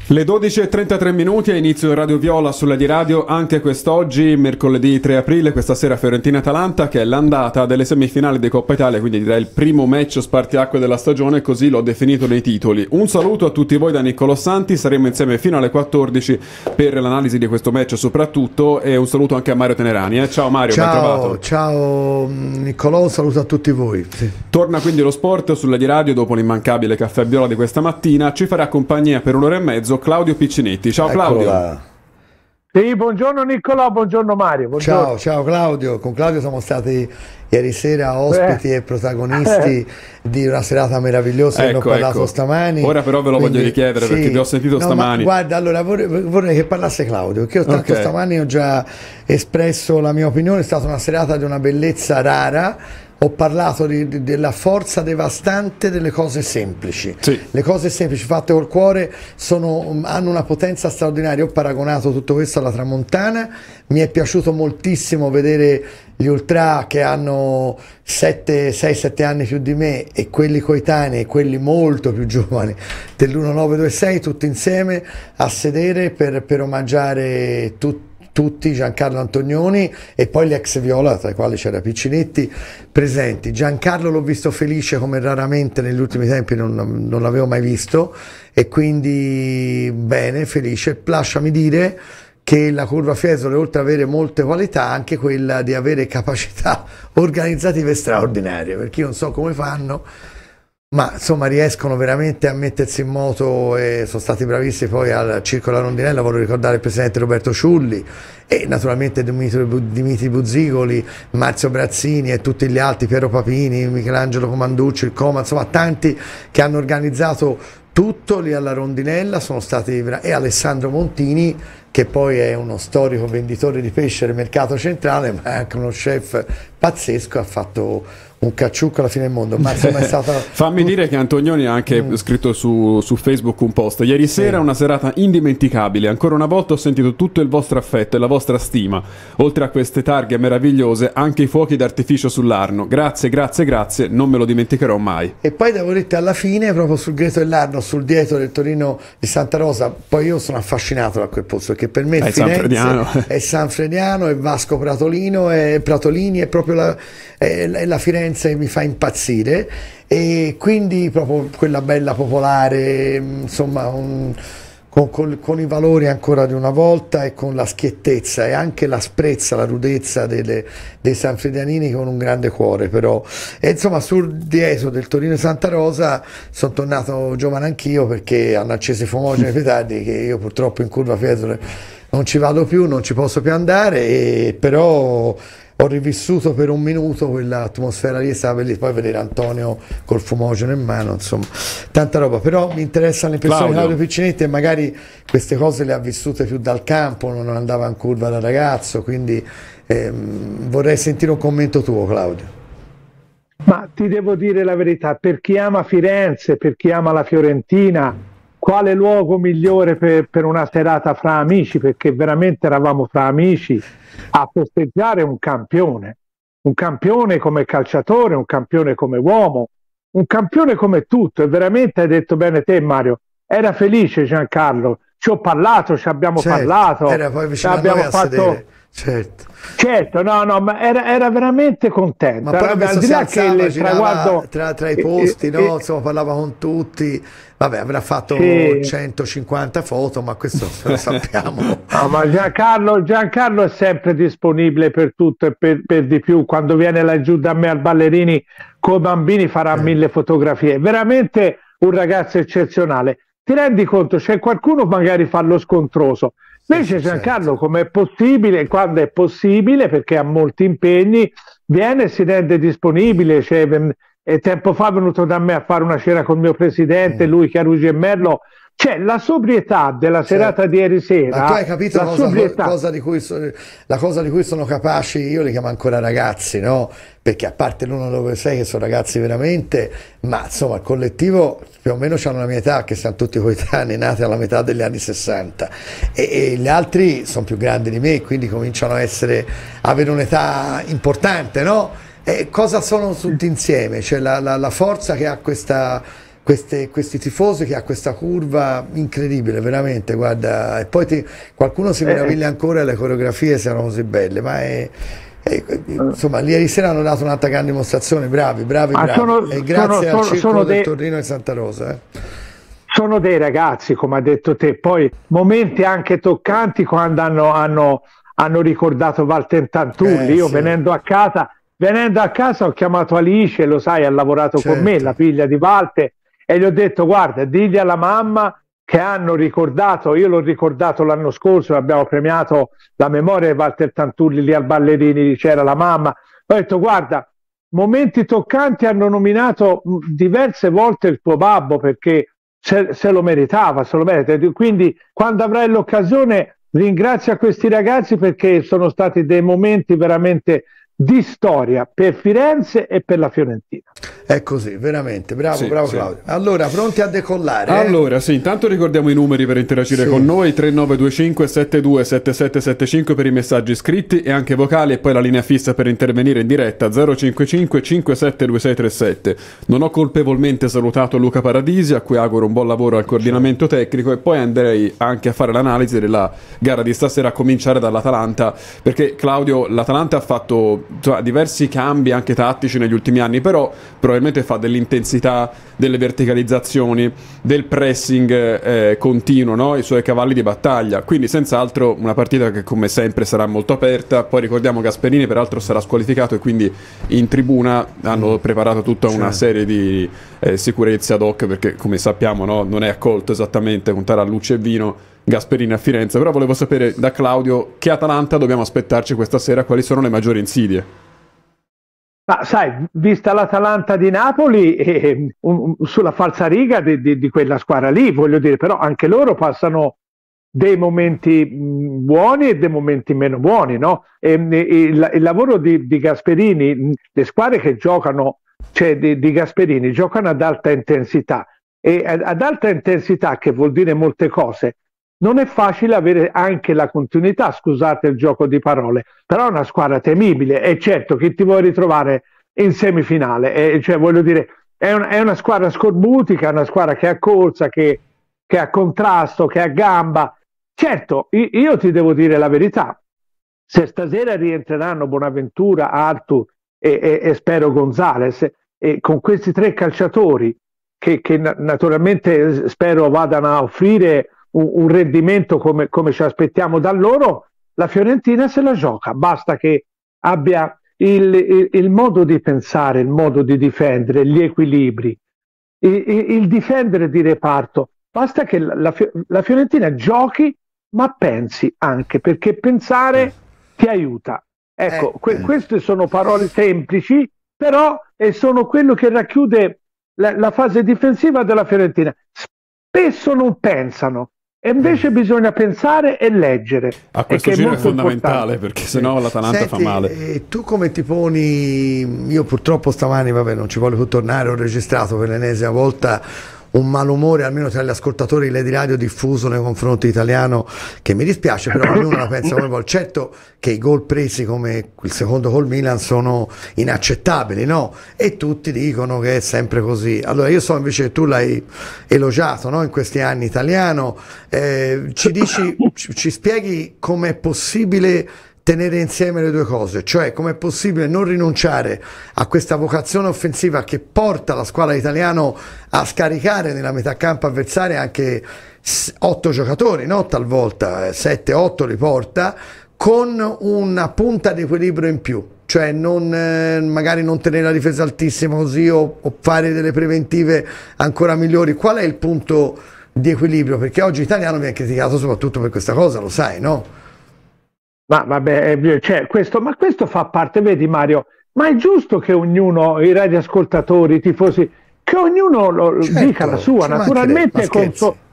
Le 12:33 a inizio Radio Viola sulla di Radio anche quest'oggi, mercoledì 3 aprile, questa sera Fiorentina-Atalanta, che è l'andata delle semifinali di Coppa Italia, quindi direi il primo match spartiacque della stagione, così l'ho definito nei titoli. Un saluto a tutti voi da Niccolò Santi, saremo insieme fino alle 14 per l'analisi di questo match soprattutto, e un saluto anche a Mario Tenerani. Ciao Mario, ben trovato. Ciao Niccolò, un saluto a tutti voi. Sì. Torna quindi lo sport sulla di Radio dopo l'immancabile caffè viola di questa mattina, ci farà compagnia per un'ora e mezzo Claudio Piccinetti. Ciao Claudio. Eccola. Sì, buongiorno Niccolò, buongiorno Mario. Buongiorno. Ciao Claudio. Con Claudio siamo stati ieri sera ospiti e protagonisti di una serata meravigliosa che ho parlato stamani. Ora però ve lo voglio richiedere, perché vi ho sentito stamani. Guarda, allora vorrei che parlasse Claudio, che io tanto stamani ho già espresso la mia opinione. È stata una serata di una bellezza rara. Ho parlato della forza devastante delle cose semplici. Sì. Le cose semplici fatte col cuore hanno una potenza straordinaria. Ho paragonato tutto questo alla Tramontana. Mi è piaciuto moltissimo vedere gli ultra che hanno 6-7 anni più di me e quelli coetanei e quelli molto più giovani dell'1926 tutti insieme a sedere per omaggiare tutti Giancarlo Antonioni e poi gli ex Viola, tra i quali c'era Piccinetti, presenti. Giancarlo l'ho visto felice come raramente negli ultimi tempi non l'avevo mai visto, e quindi bene, felice. Lasciami dire che la curva Fiesole, oltre ad avere molte qualità, ha anche quella di avere capacità organizzative straordinarie, perché io non so come fanno, ma insomma riescono veramente a mettersi in moto, e sono stati bravissimi. Poi al Circolo della Rondinella voglio ricordare il presidente Roberto Ciulli e naturalmente Dimitri Buzzigoli, Marzio Brazzini e tutti gli altri, Piero Papini, Michelangelo Comanducci, il Coma, insomma tanti che hanno organizzato tutto lì alla Rondinella, sono stati, e Alessandro Montini, che poi è uno storico venditore di pesce del mercato centrale, ma è anche uno chef pazzesco, ha fatto un cacciucco alla fine del mondo. Ma insomma è stata... Fammi dire che Antonioni ha anche scritto su Facebook un post. Ieri sera una serata indimenticabile, ancora una volta ho sentito tutto il vostro affetto e la vostra stima, oltre a queste targhe meravigliose anche i fuochi d'artificio sull'Arno. Grazie, non me lo dimenticherò mai. E poi devo dirti, alla fine, proprio sul greto dell'Arno, sul dietro del Torino di Santa Rosa, poi io sono affascinato da quel posto, perché per me è Firenze, è Sanfrediano, è Vasco Pratolino, è Pratolini, è proprio la Firenze che mi fa impazzire, e quindi proprio quella bella popolare, insomma con i valori ancora di una volta, e con la schiettezza e anche l'asprezza, la rudezza dei sanfredianini, con un grande cuore però. E insomma sul dietro del Torino Santa Rosa sono tornato giovane anch'io, perché hanno acceso i fumogeni petardi, che io purtroppo in curva Fiesole non ci vado più, non ci posso più andare, però ho rivissuto per un minuto quell'atmosfera lì, stava lì, poi vedere Antonio col fumogeno in mano, insomma tanta roba. Però mi interessano le persone di Claudio Piccinetti, e magari queste cose le ha vissute più dal campo, non andava in curva da ragazzo, quindi vorrei sentire un commento tuo, Claudio. Ma ti devo dire la verità, per chi ama Firenze, per chi ama la Fiorentina, quale luogo migliore per una serata fra amici, perché veramente eravamo fra amici a festeggiare un campione come calciatore, un campione come uomo, un campione come tutto. E veramente hai detto bene te, Mario, era felice Giancarlo, ci ho parlato, ci abbiamo parlato, era poi vicino a noi a sedere. Certo, no, ma era veramente contento. Ma poi al di là che il traguardo tra i posti, no? Insomma, parlava con tutti. Vabbè, avrà fatto 150 foto, ma questo lo sappiamo. No, ma Giancarlo è sempre disponibile per tutto e per di più. Quando viene laggiù da me al Ballerini con i bambini farà 1000 fotografie. Veramente un ragazzo eccezionale. Ti rendi conto? C'è qualcuno magari fa lo scontroso. Invece Giancarlo, come è possibile, quando è possibile, perché ha molti impegni, viene e si rende disponibile. E tempo fa è venuto da me a fare una cena con il mio presidente, lui, Chiarugi e Merlo. C'è la sobrietà della serata di ieri sera. Ma tu hai capito la cosa di cui sono capaci? Io li chiamo ancora ragazzi, no? Perché a parte l'196 che sono ragazzi veramente, ma insomma il collettivo più o meno hanno la mia età, che siamo tutti coetanei, nati alla metà degli anni 60, e gli altri sono più grandi di me, quindi cominciano a avere un'età importante, no? E cosa sono tutti insieme? Cioè la forza che ha questa questi tifosi che ha questa curva incredibile, veramente, guarda, e poi qualcuno si meraviglia ancora le coreografie siano così belle, ma insomma, ieri sera hanno dato un'altra grande dimostrazione, bravi, e grazie al Circolo del Torino e Santa Rosa. Sono dei ragazzi, come ha detto te, poi momenti anche toccanti quando hanno ricordato Walter Tantulli. Io sì. venendo a casa ho chiamato Alice, lo sai, ha lavorato con me, la figlia di Walter, e gli ho detto: guarda, digli alla mamma che hanno ricordato, io l'ho ricordato l'anno scorso, abbiamo premiato la memoria di Walter Tantulli lì al Ballerini, c'era la mamma, ho detto: guarda, momenti toccanti, hanno nominato diverse volte il tuo babbo perché se lo meritava, se lo merita, quindi quando avrai l'occasione ringrazia questi ragazzi perché sono stati dei momenti veramente di storia per Firenze e per la Fiorentina. È così, veramente, bravo Claudio. Allora, pronti a decollare? Allora, sì, intanto ricordiamo i numeri per interagire con noi: 3925 727775 per i messaggi scritti e anche vocali, e poi la linea fissa per intervenire in diretta 055 572637. Non ho colpevolmente salutato Luca Paradisi, a cui auguro un buon lavoro al coordinamento tecnico, e poi andrei anche a fare l'analisi della gara di stasera, a cominciare dall'Atalanta, perché Claudio, l'Atalanta ha fatto diversi cambi anche tattici negli ultimi anni, però probabilmente fa dell'intensità, delle verticalizzazioni, del pressing continuo, no? I suoi cavalli di battaglia, quindi senz'altro una partita che come sempre sarà molto aperta. Poi ricordiamo Gasperini peraltro sarà squalificato e quindi in tribuna hanno preparato tutta una serie di sicurezze ad hoc, perché come sappiamo, no, non è accolto esattamente contare a luce e vino Gasperini a Firenze. Però volevo sapere da Claudio che Atalanta dobbiamo aspettarci questa sera, quali sono le maggiori insidie? Ma sai, vista l'Atalanta di Napoli, sulla falsariga di quella squadra lì, voglio dire, però anche loro passano dei momenti buoni e dei momenti meno buoni, no? Il lavoro di Gasperini, le squadre che giocano, cioè di Gasperini, giocano ad alta intensità, e ad alta intensità, che vuol dire molte cose, non è facile avere anche la continuità, scusate il gioco di parole, però è una squadra temibile, e certo chi ti vuoi ritrovare in semifinale, cioè voglio dire, è una squadra scorbutica, è una squadra che ha corsa, che ha contrasto, che ha gamba. Certo, io ti devo dire la verità, se stasera rientreranno Bonaventura, Arthur e spero Gonzalez, e con questi tre calciatori che naturalmente spero vadano a offrire un rendimento come ci aspettiamo da loro, la Fiorentina se la gioca. Basta che abbia il modo di pensare, il modo di difendere, gli equilibri, il difendere di reparto. Basta che la Fiorentina giochi, ma pensi anche, perché pensare ti aiuta. Ecco, queste sono parole semplici, però sono quello che racchiude la fase difensiva della Fiorentina. Spesso non pensano, e invece bisogna pensare e leggere. A questo giro è fondamentale, importante, perché sennò l'Atalanta fa male. Tu come ti poni? Io purtroppo stamani, vabbè, non ci voglio più tornare, ho registrato per l'ennesima volta un malumore, almeno tra gli ascoltatori di radio, diffuso nei confronti italiano, che mi dispiace, però ognuno la pensa come vuole. Certo che i gol presi come il secondo col Milan sono inaccettabili, no? E tutti dicono che è sempre così. Allora io so invece che tu l'hai elogiato, no? In questi anni italiano, ci spieghi com'è possibile tenere insieme le due cose, cioè com'è possibile non rinunciare a questa vocazione offensiva che porta la squadra italiana a scaricare nella metà campo avversaria anche 8 giocatori, no? Talvolta 7-8 li porta, con una punta di equilibrio in più, cioè magari non tenere la difesa altissima così, o fare delle preventive ancora migliori. Qual è il punto di equilibrio? Perché oggi l'italiano viene criticato soprattutto per questa cosa, lo sai, no? Ma vabbè, cioè, questo fa parte, vedi Mario, ma è giusto che ognuno, i radioascoltatori, i tifosi, che ognuno dica la sua, naturalmente con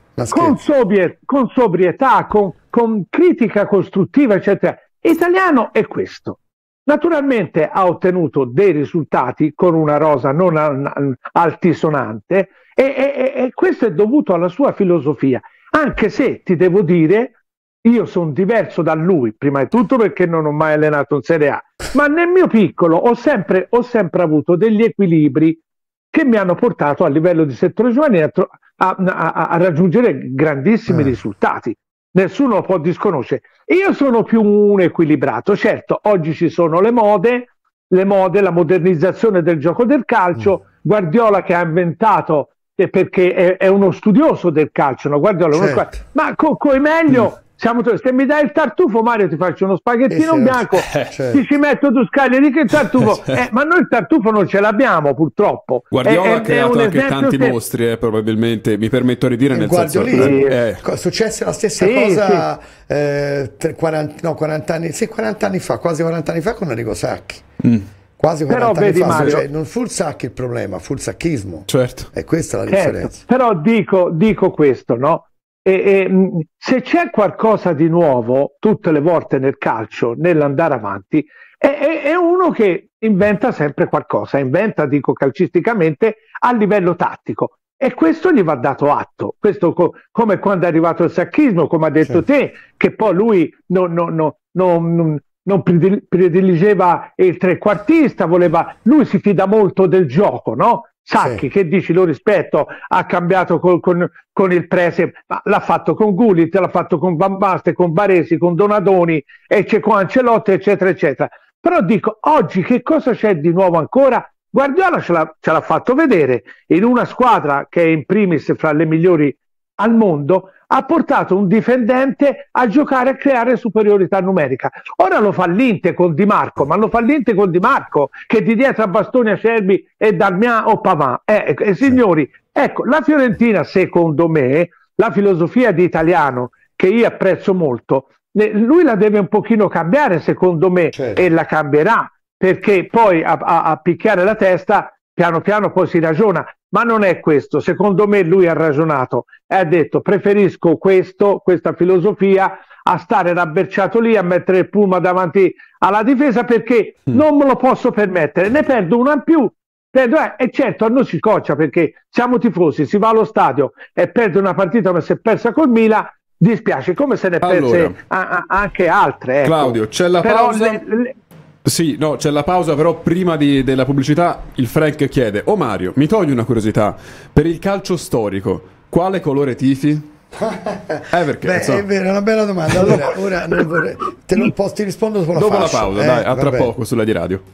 sobrietà, con critica costruttiva, eccetera. Italiano è questo. Naturalmente ha ottenuto dei risultati con una rosa non altisonante, e questo è dovuto alla sua filosofia, anche se ti devo dire, io sono diverso da lui, prima di tutto perché non ho mai allenato in Serie A, ma nel mio piccolo ho sempre avuto degli equilibri che mi hanno portato a livello di settore giovanile a raggiungere grandissimi risultati. Nessuno lo può disconoscere. Io sono più un equilibrato. Certo, oggi ci sono le mode, la modernizzazione del gioco del calcio, Guardiola che ha inventato, perché è uno studioso del calcio, no? Guardiola, Certo. ma coi meglio. Se mi dai il tartufo, Mario, ti faccio uno spaghettino bianco, ti ci metto due scaglie di che tartufo, ma noi il tartufo non ce l'abbiamo purtroppo. Guardiola ha creato anche tanti mostri, probabilmente, mi permetto di dire, nel senso successe la stessa cosa 40 anni fa, quasi 40 anni fa con Enrico Sacchi. Quasi 40 anni fa, Mario, cioè, non fu il Sacchi il problema, fu il sacchismo. Certo. E questa è la differenza. Però dico questo, no? Se c'è qualcosa di nuovo tutte le volte nel calcio, nell'andare avanti, è uno che inventa sempre qualcosa, dico calcisticamente, a livello tattico, e questo gli va dato atto. Questo come quando è arrivato il sacchismo, come ha detto te, che poi lui non prediligeva il trequartista, lui si fida molto del gioco, no? Sacchi, che dici, lo rispetto, ha cambiato con il Prese, ma l'ha fatto con Gullit, l'ha fatto con Van Basten, con Baresi, con Donadoni, e c'è con Ancelotti, eccetera, eccetera. Però dico, oggi che cosa c'è di nuovo ancora? Guardiola ce l'ha fatto vedere in una squadra che è in primis fra le migliori al mondo, ha portato un difendente a giocare e creare superiorità numerica. Ora lo fa l'Inter con Di Marco, ma lo fa l'Inter con Di Marco, che di dietro a Bastoni, Acerbi e Darmian o Pavard. Signori, ecco, la Fiorentina, secondo me, la filosofia di Italiano, che io apprezzo molto, lui la deve un pochino cambiare, secondo me, e la cambierà, perché poi a picchiare la testa, piano piano poi si ragiona. Ma non è questo, secondo me lui ha ragionato e ha detto: preferisco questa filosofia a stare rabberciato lì, a mettere il Puma davanti alla difesa, perché non me lo posso permettere, ne perdo una in più, e certo a noi ci scoccia, perché siamo tifosi, si va allo stadio e perde una partita come si è persa col Milan, dispiace, come se ne perse anche altre, ecco. Claudio, c'è la pausa? Sì, no, c'è la pausa, però prima della pubblicità il Frank chiede: oh Mario, mi togli una curiosità, per il calcio storico quale colore tifi? Perché, è vero, è una bella domanda. Allora, ora non vorrei, ti rispondo dopo la dopo la pausa, dai, a tra poco sulla di radio.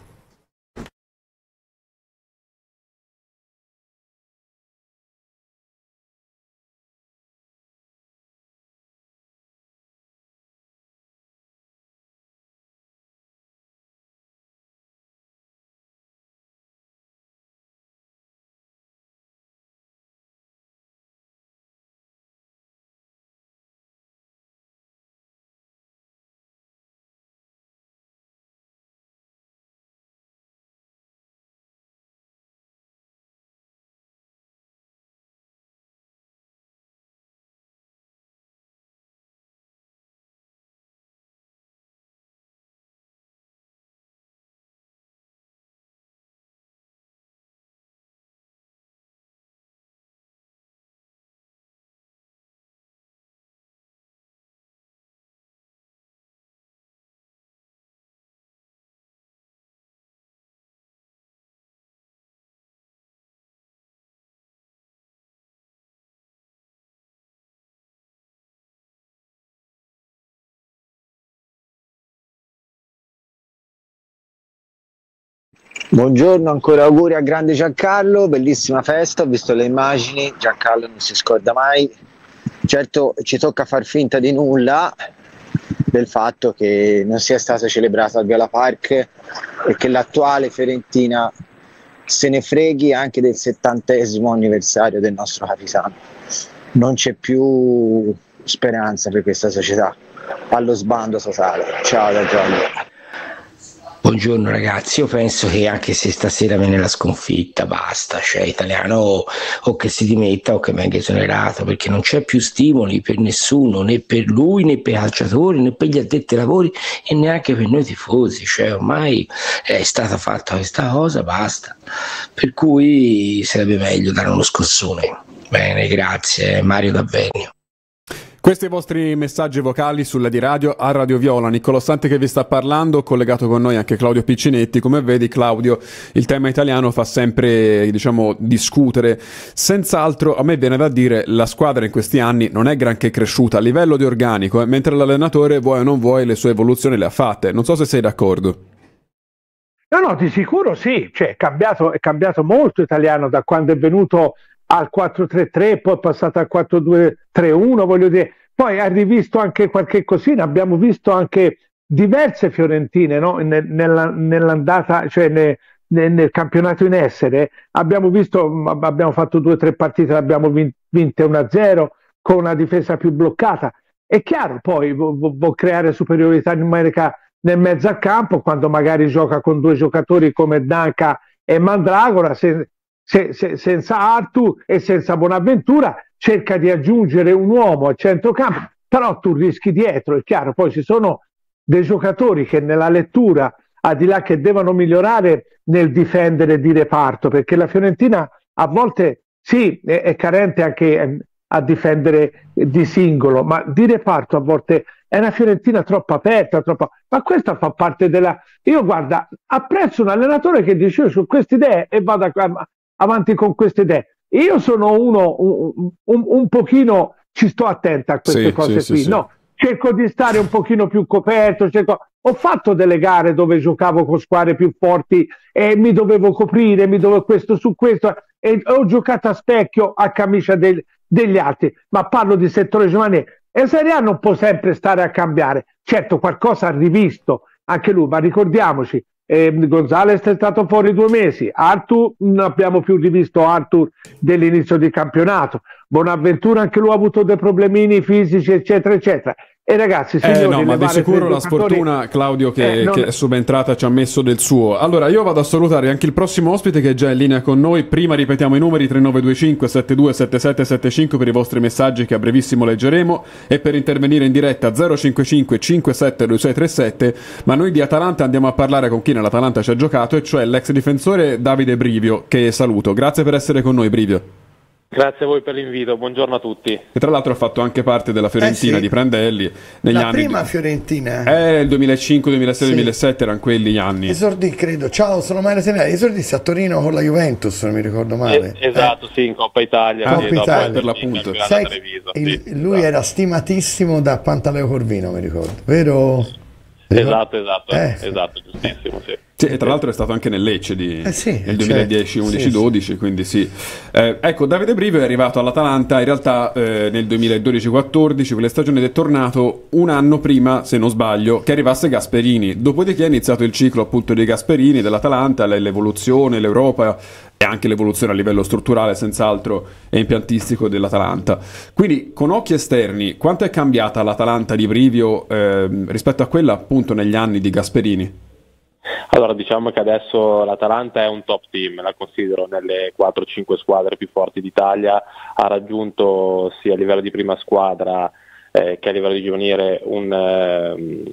Buongiorno, ancora auguri a grande Giancarlo, bellissima festa, ho visto le immagini, Giancarlo non si scorda mai. Certo ci tocca far finta di nulla del fatto che non sia stata celebrata al Viola Park e che l'attuale Fiorentina se ne freghi anche del 70° anniversario del nostro capitano. Non c'è più speranza per questa società, allo sbando totale. Ciao da Gianni. Buongiorno ragazzi, io penso che anche se stasera viene la sconfitta, basta, cioè Italiano o che si dimetta o che venga esonerato, perché non c'è più stimoli per nessuno, né per lui, né per i calciatori, né per gli addetti ai lavori e neanche per noi tifosi, cioè ormai è stata fatta questa cosa, basta, per cui sarebbe meglio dare uno scossone. Bene, grazie, Mario D'Avvenio. Questi i vostri messaggi vocali sulla di radio a Radio Viola. Niccolò Santi che vi sta parlando, collegato con noi anche Claudio Piccinetti. Come vedi, Claudio, il tema italiano fa sempre, diciamo, discutere. Senz'altro a me viene da dire la squadra in questi anni non è granché cresciuta a livello di organico, mentre l'allenatore, vuoi o non vuoi, le sue evoluzioni le ha fatte. Non so se sei d'accordo. No, di sicuro sì, cioè, è cambiato molto italiano da quando è venuto al 4-3-3, poi è passato al 4-2-3-1, voglio dire. Poi ha rivisto anche qualche cosina, abbiamo visto anche diverse fiorentine, no? Nell'andata, cioè nel campionato in essere, abbiamo fatto 2 o 3 partite, l'abbiamo vinte 1-0 con una difesa più bloccata. È chiaro, poi vuol creare superiorità numerica nel mezzo al campo, quando magari gioca con 2 giocatori come Danca e Mandragora, senza Arthur e senza Bonaventura, cerca di aggiungere un uomo al centrocampo, però tu rischi dietro, è chiaro. Poi ci sono dei giocatori che nella lettura, al di là che devono migliorare nel difendere di reparto, perché la Fiorentina a volte sì è carente anche a difendere di singolo, ma di reparto a volte è una Fiorentina troppo aperta, ma questa fa parte della... Io guarda, apprezzo un allenatore che dice io su queste idee e vado avanti con queste idee. Io sono un pochino, ci sto attenta a queste cose qui, no? Cerco di stare un pochino più coperto, ho fatto delle gare dove giocavo con squadre più forti e mi dovevo coprire, questo su questo, e ho giocato a specchio a camicia degli altri, ma parlo di settore giovanile. E Serie A non può sempre stare a cambiare, certo qualcosa ha rivisto anche lui, ma ricordiamoci, Gonzalez è stato fuori 2 mesi, Arthur non abbiamo più rivisto Arthur dell'inizio di campionato, Bonaventura anche lui ha avuto dei problemini fisici eccetera eccetera. E ragazzi, signori, no, ma di sicuro la sfortuna, Claudio, che è subentrata ci ha messo del suo. Allora, io vado a salutare anche il prossimo ospite che è già in linea con noi. Prima ripetiamo i numeri 3925 727775 per i vostri messaggi che a brevissimo leggeremo e per intervenire in diretta 055 572637. Ma noi di Atalanta andiamo a parlare con chi nell'Atalanta ci ha giocato, e cioè l'ex difensore Davide Brivio, che saluto. Grazie per essere con noi, Brivio. Grazie a voi per l'invito, buongiorno a tutti. E tra l'altro ha fatto anche parte della Fiorentina di Prandelli negli la anni. Prima Fiorentina. Il 2005, 2006, 2007 erano quelli gli anni. Esordì, credo. Ciao, sono Mario Teneri. Esordissi a Torino con la Juventus, non mi ricordo male. Esatto, sì, in Coppa Italia. Coppa Italia. Per l'appunto. Lui era stimatissimo da Pantaleo Corvino, mi ricordo. Vero? Esatto, giustissimo, sì. Sì, e tra l'altro è stato anche nel Lecce nel 2010, 11, sì, 12, quindi sì. Ecco, Davide Brivio è arrivato all'Atalanta in realtà nel 2012-14, quelle stagioni, ed è tornato un anno prima, se non sbaglio, che arrivasse Gasperini. Dopodiché è iniziato il ciclo appunto dei Gasperini, dell'Atalanta, l'evoluzione, l'Europa e anche l'evoluzione a livello strutturale, senz'altro, e impiantistico dell'Atalanta. Quindi, con occhi esterni, quanto è cambiata l'Atalanta di Brivio rispetto a quella appunto negli anni di Gasperini? Allora, diciamo che adesso l'Atalanta è un top team, la considero nelle 4-5 squadre più forti d'Italia, ha raggiunto sia a livello di prima squadra che a livello di giovanile un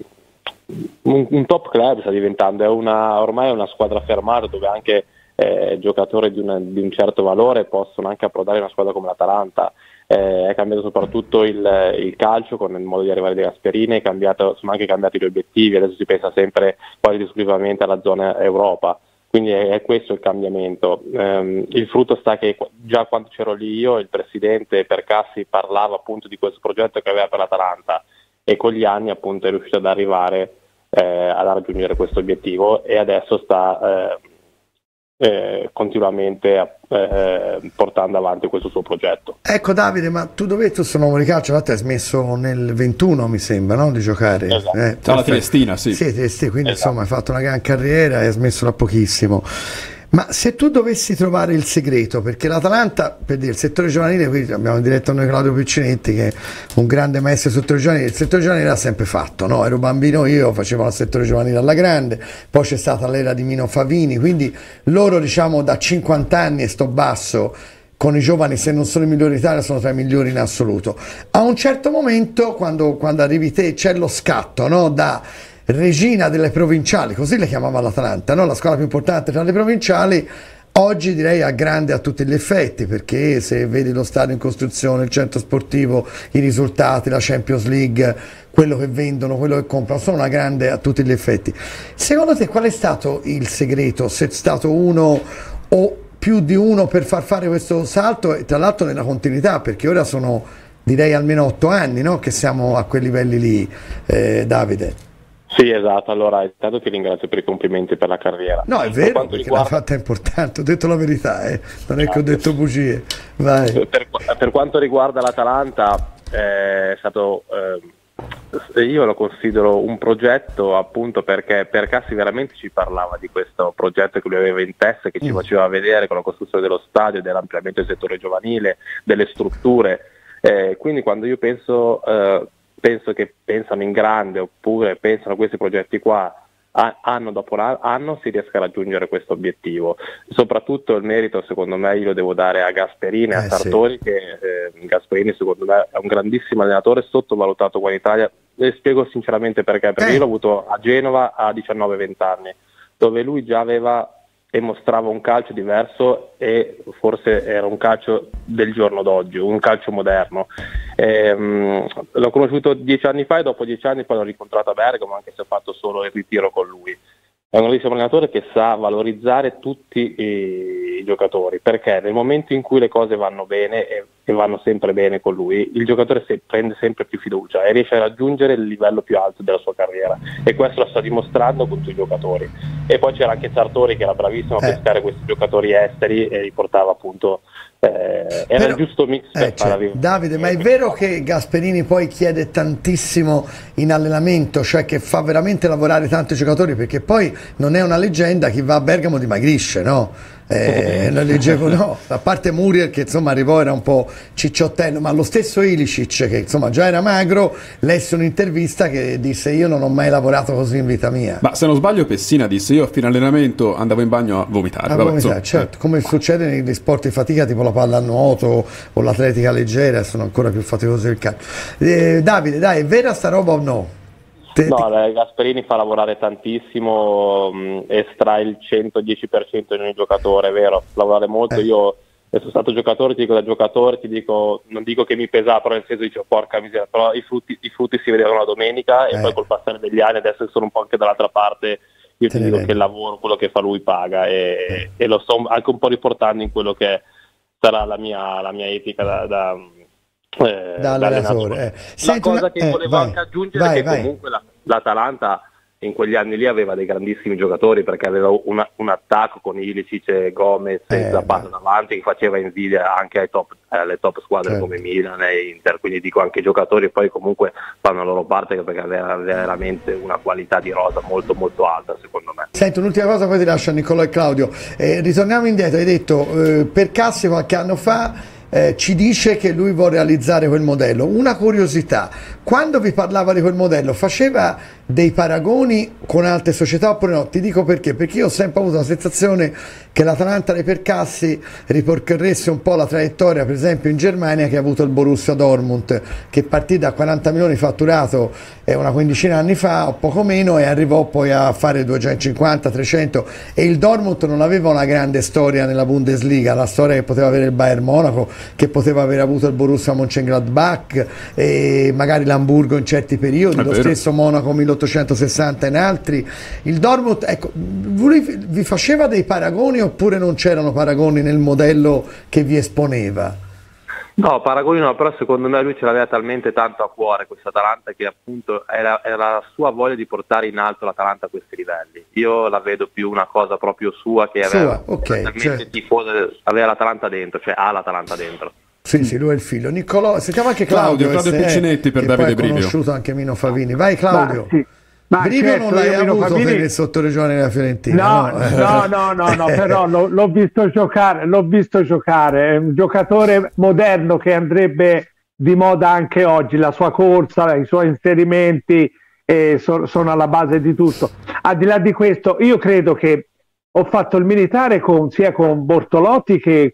top club, sta diventando, ormai è una squadra fermata dove anche giocatori di un certo valore possono anche approdare una squadra come l'Atalanta. È cambiato soprattutto il calcio con il modo di arrivare dei Gasperini, sono anche cambiati gli obiettivi, adesso si pensa sempre quasi esclusivamente alla zona Europa, quindi è questo il cambiamento. Il frutto sta che già quando c'ero lì io, il presidente Percassi parlava appunto di questo progetto che aveva per l'Atalanta, e con gli anni appunto è riuscito ad arrivare ad raggiungere questo obiettivo, e adesso sta continuamente portando avanti questo suo progetto. Ecco Davide, ma tu dove sono uomo di calcio? Infatti hai smesso nel 21 mi sembra, no? Di giocare. Esatto. Alla Triestina, sì. Sì, Triestina, quindi Esatto. insomma hai fatto una gran carriera e hai smesso da pochissimo. Ma se tu dovessi trovare il segreto, perché l'Atalanta, per dire, il settore giovanile, qui abbiamo in diretta noi Claudio Piccinetti che è un grande maestro del settore giovanile, il settore giovanile l'ha sempre fatto, no? Ero bambino io, facevo il settore giovanile alla grande, poi c'è stata l'era di Mino Favini, quindi loro diciamo da 50 anni e sto basso con i giovani, se non sono i migliori d'Italia, sono tra i migliori in assoluto. A un certo momento, quando arrivi te, c'è lo scatto, no? Da regina delle provinciali, così le chiamava l'Atalanta, no? La squadra più importante tra le provinciali, Oggi direi a grande a tutti gli effetti, perché se vedi lo stadio in costruzione, il centro sportivo, i risultati, la Champions League, quello che vendono, quello che comprano, sono una grande a tutti gli effetti. Secondo te qual è stato il segreto? Se è stato uno o più di uno per far fare questo salto, e tra l'altro nella continuità, perché ora sono direi almeno 8 anni, no? Che siamo a quei livelli lì, Davide. Sì, esatto. Allora, intanto ti ringrazio per i complimenti per la carriera. No, è vero, perché l'ha fatta importante, ho detto la verità, non è che ho detto bugie. Vai. Per quanto riguarda l'Atalanta, è stato, io lo considero un progetto, appunto perché Percassi veramente ci parlava di questo progetto che lui aveva in testa, che ci faceva vedere con la costruzione dello stadio, dell'ampliamento del settore giovanile, delle strutture. Quindi quando io penso che pensano in grande, oppure pensano a questi progetti qua, anno dopo anno si riesca a raggiungere questo obiettivo. Soprattutto il merito, secondo me, io lo devo dare a Gasperini e a Sartori, che Gasperini secondo me è un grandissimo allenatore, sottovalutato qua in Italia. Le spiego sinceramente perché io l'ho avuto a Genova a 19-20 anni, dove lui già aveva e mostrava un calcio diverso, e forse era un calcio del giorno d'oggi, un calcio moderno. L'ho conosciuto 10 anni fa, e dopo 10 anni poi l'ho rincontrato a Bergamo, anche se ho fatto solo il ritiro con lui. È un grandissimo allenatore che sa valorizzare tutti i giocatori, perché nel momento in cui le cose vanno bene, e vanno sempre bene con lui, il giocatore prende sempre più fiducia e riesce a raggiungere il livello più alto della sua carriera, e questo lo sta dimostrando con tutti i giocatori. E poi c'era anche Sartori, che era bravissimo a pescare questi giocatori esteri e li portava appunto, era il giusto mix per far arrivare. Davide, ma è vero che Gasperini poi chiede tantissimo in allenamento, cioè che fa veramente lavorare tanti giocatori, perché poi non è una leggenda, chi va a Bergamo dimagrisce, no? Lo leggevo, no, a parte Muriel che insomma arrivò, era un po' cicciottello, ma lo stesso Ilicic, che insomma già era magro, lesse un'intervista che disse: io non ho mai lavorato così in vita mia. Ma se non sbaglio Pessina disse: io a fine allenamento andavo in bagno a vomitare. Certo, come succede negli sport di fatica tipo la pallanuoto o l'atletica leggera, sono ancora più faticosi del calcio. Davide, dai, è vera sta roba o no? No, Gasperini fa lavorare tantissimo, estrae il 110% in ogni giocatore, è vero, lavorare molto. Io sono stato giocatore, ti dico da giocatore, non dico che mi pesava, però nel senso dicevo porca miseria, però i frutti si vedevano la domenica, e poi col passare degli anni, adesso sono un po' anche dall'altra parte, io ti dico che il lavoro, quello che fa lui paga, e lo sto anche un po' riportando in quello che sarà la mia etica da allenatore. La cosa che volevo anche aggiungere è che comunque l'Atalanta in quegli anni lì aveva dei grandissimi giocatori, perché aveva un attacco con Ilicic, Gomez e Zapata davanti, che faceva invidia anche alle top squadre come Milan e Inter, quindi dico anche i giocatori poi comunque fanno la loro parte, perché aveva veramente una qualità di rosa molto molto alta, secondo me. Senti, un'ultima cosa, poi ti lascio a Nicolò e Claudio. Ritorniamo indietro, hai detto Percassi qualche anno fa ci dice che lui vuole realizzare quel modello. Una curiosità: quando vi parlava di quel modello faceva dei paragoni con altre società oppure no? Ti dico perché io ho sempre avuto la sensazione che l'Atalanta dei Percassi ripercorresse un po' la traiettoria, per esempio in Germania, che ha avuto il Borussia Dortmund, che partì da 40 milioni fatturato una quindicina anni fa o poco meno, e arrivò poi a fare 250-300, e il Dortmund non aveva una grande storia nella Bundesliga, la storia che poteva avere il Bayern Monaco, che poteva aver avuto il Borussia Mönchengladbach e magari l'Hamburgo in certi periodi, lo stesso Monaco 1860 in altri. Il Dortmund, ecco, vi faceva dei paragoni oppure non c'erano paragoni nel modello che vi esponeva? No, paragoni no, però secondo me lui ce l'aveva talmente tanto a cuore questa Atalanta, che appunto era la sua voglia di portare in alto l'Atalanta a questi livelli. Io la vedo più una cosa proprio sua, che aveva talmente tifoso, aveva l'Atalanta dentro, cioè ha l'Atalanta dentro. Sì, lui è il figlio. Niccolò, sentiamo anche Claudio Piccinetti per Davide Brivio. Ho conosciuto anche Mino Favini. Vai Claudio. Brivio certo, non l'hai avuto Favini per il sottoregione della Fiorentina. No, però l'ho visto giocare, è un giocatore moderno che andrebbe di moda anche oggi, la sua corsa, i suoi inserimenti sono alla base di tutto. Al di là di questo, io credo che ho fatto il militare sia con Bortolotti che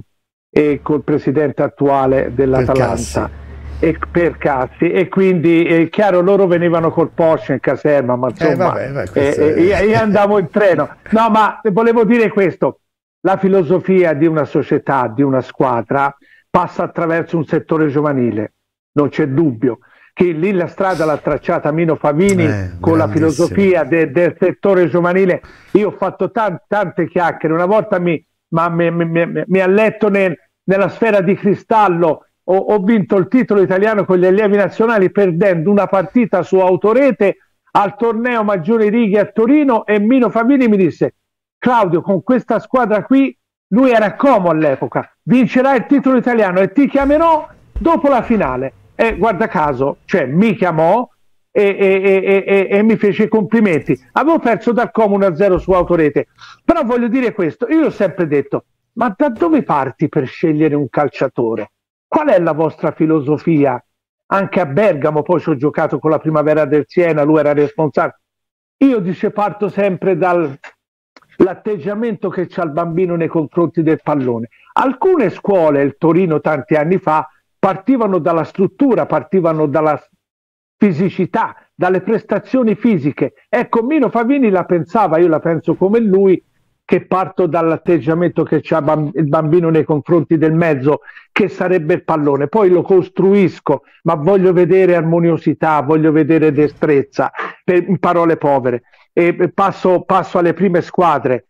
col presidente attuale dell'Atalanta, Percassi, e quindi è chiaro, loro venivano col Porsche in caserma, ma insomma io andavo in treno. No, ma volevo dire questo: la filosofia di una società, di una squadra, passa attraverso un settore giovanile, non c'è dubbio. Che lì la strada l'ha tracciata Mino Favini con la filosofia del settore giovanile. Io ho fatto tante chiacchiere, una volta mi ha letto nella sfera di cristallo, ho vinto il titolo italiano con gli allievi nazionali perdendo una partita su Autorete al torneo Maggiore Righe a Torino, e Mino Favini mi disse: Claudio, con questa squadra qui, lui era Como all'epoca, vincerai il titolo italiano e ti chiamerò dopo la finale. E guarda caso, cioè, mi chiamò e mi fece i complimenti. Avevo perso dal Como 1-0 su Autorete, però voglio dire questo, io ho sempre detto: ma da dove parti per scegliere un calciatore? Qual è la vostra filosofia? Anche a Bergamo poi ci ho giocato con la Primavera del Siena, lui era responsabile. Io dice parto sempre dall'atteggiamento che c'ha il bambino nei confronti del pallone. Alcune scuole, il Torino tanti anni fa, partivano dalla struttura, partivano dalla fisicità, dalle prestazioni fisiche. Ecco, Mino Favini la pensava, io la penso come lui, che parto dall'atteggiamento che c'ha il bambino nei confronti del mezzo, che sarebbe il pallone, poi lo costruisco, ma voglio vedere armoniosità, voglio vedere destrezza, in parole povere. E passo alle prime squadre.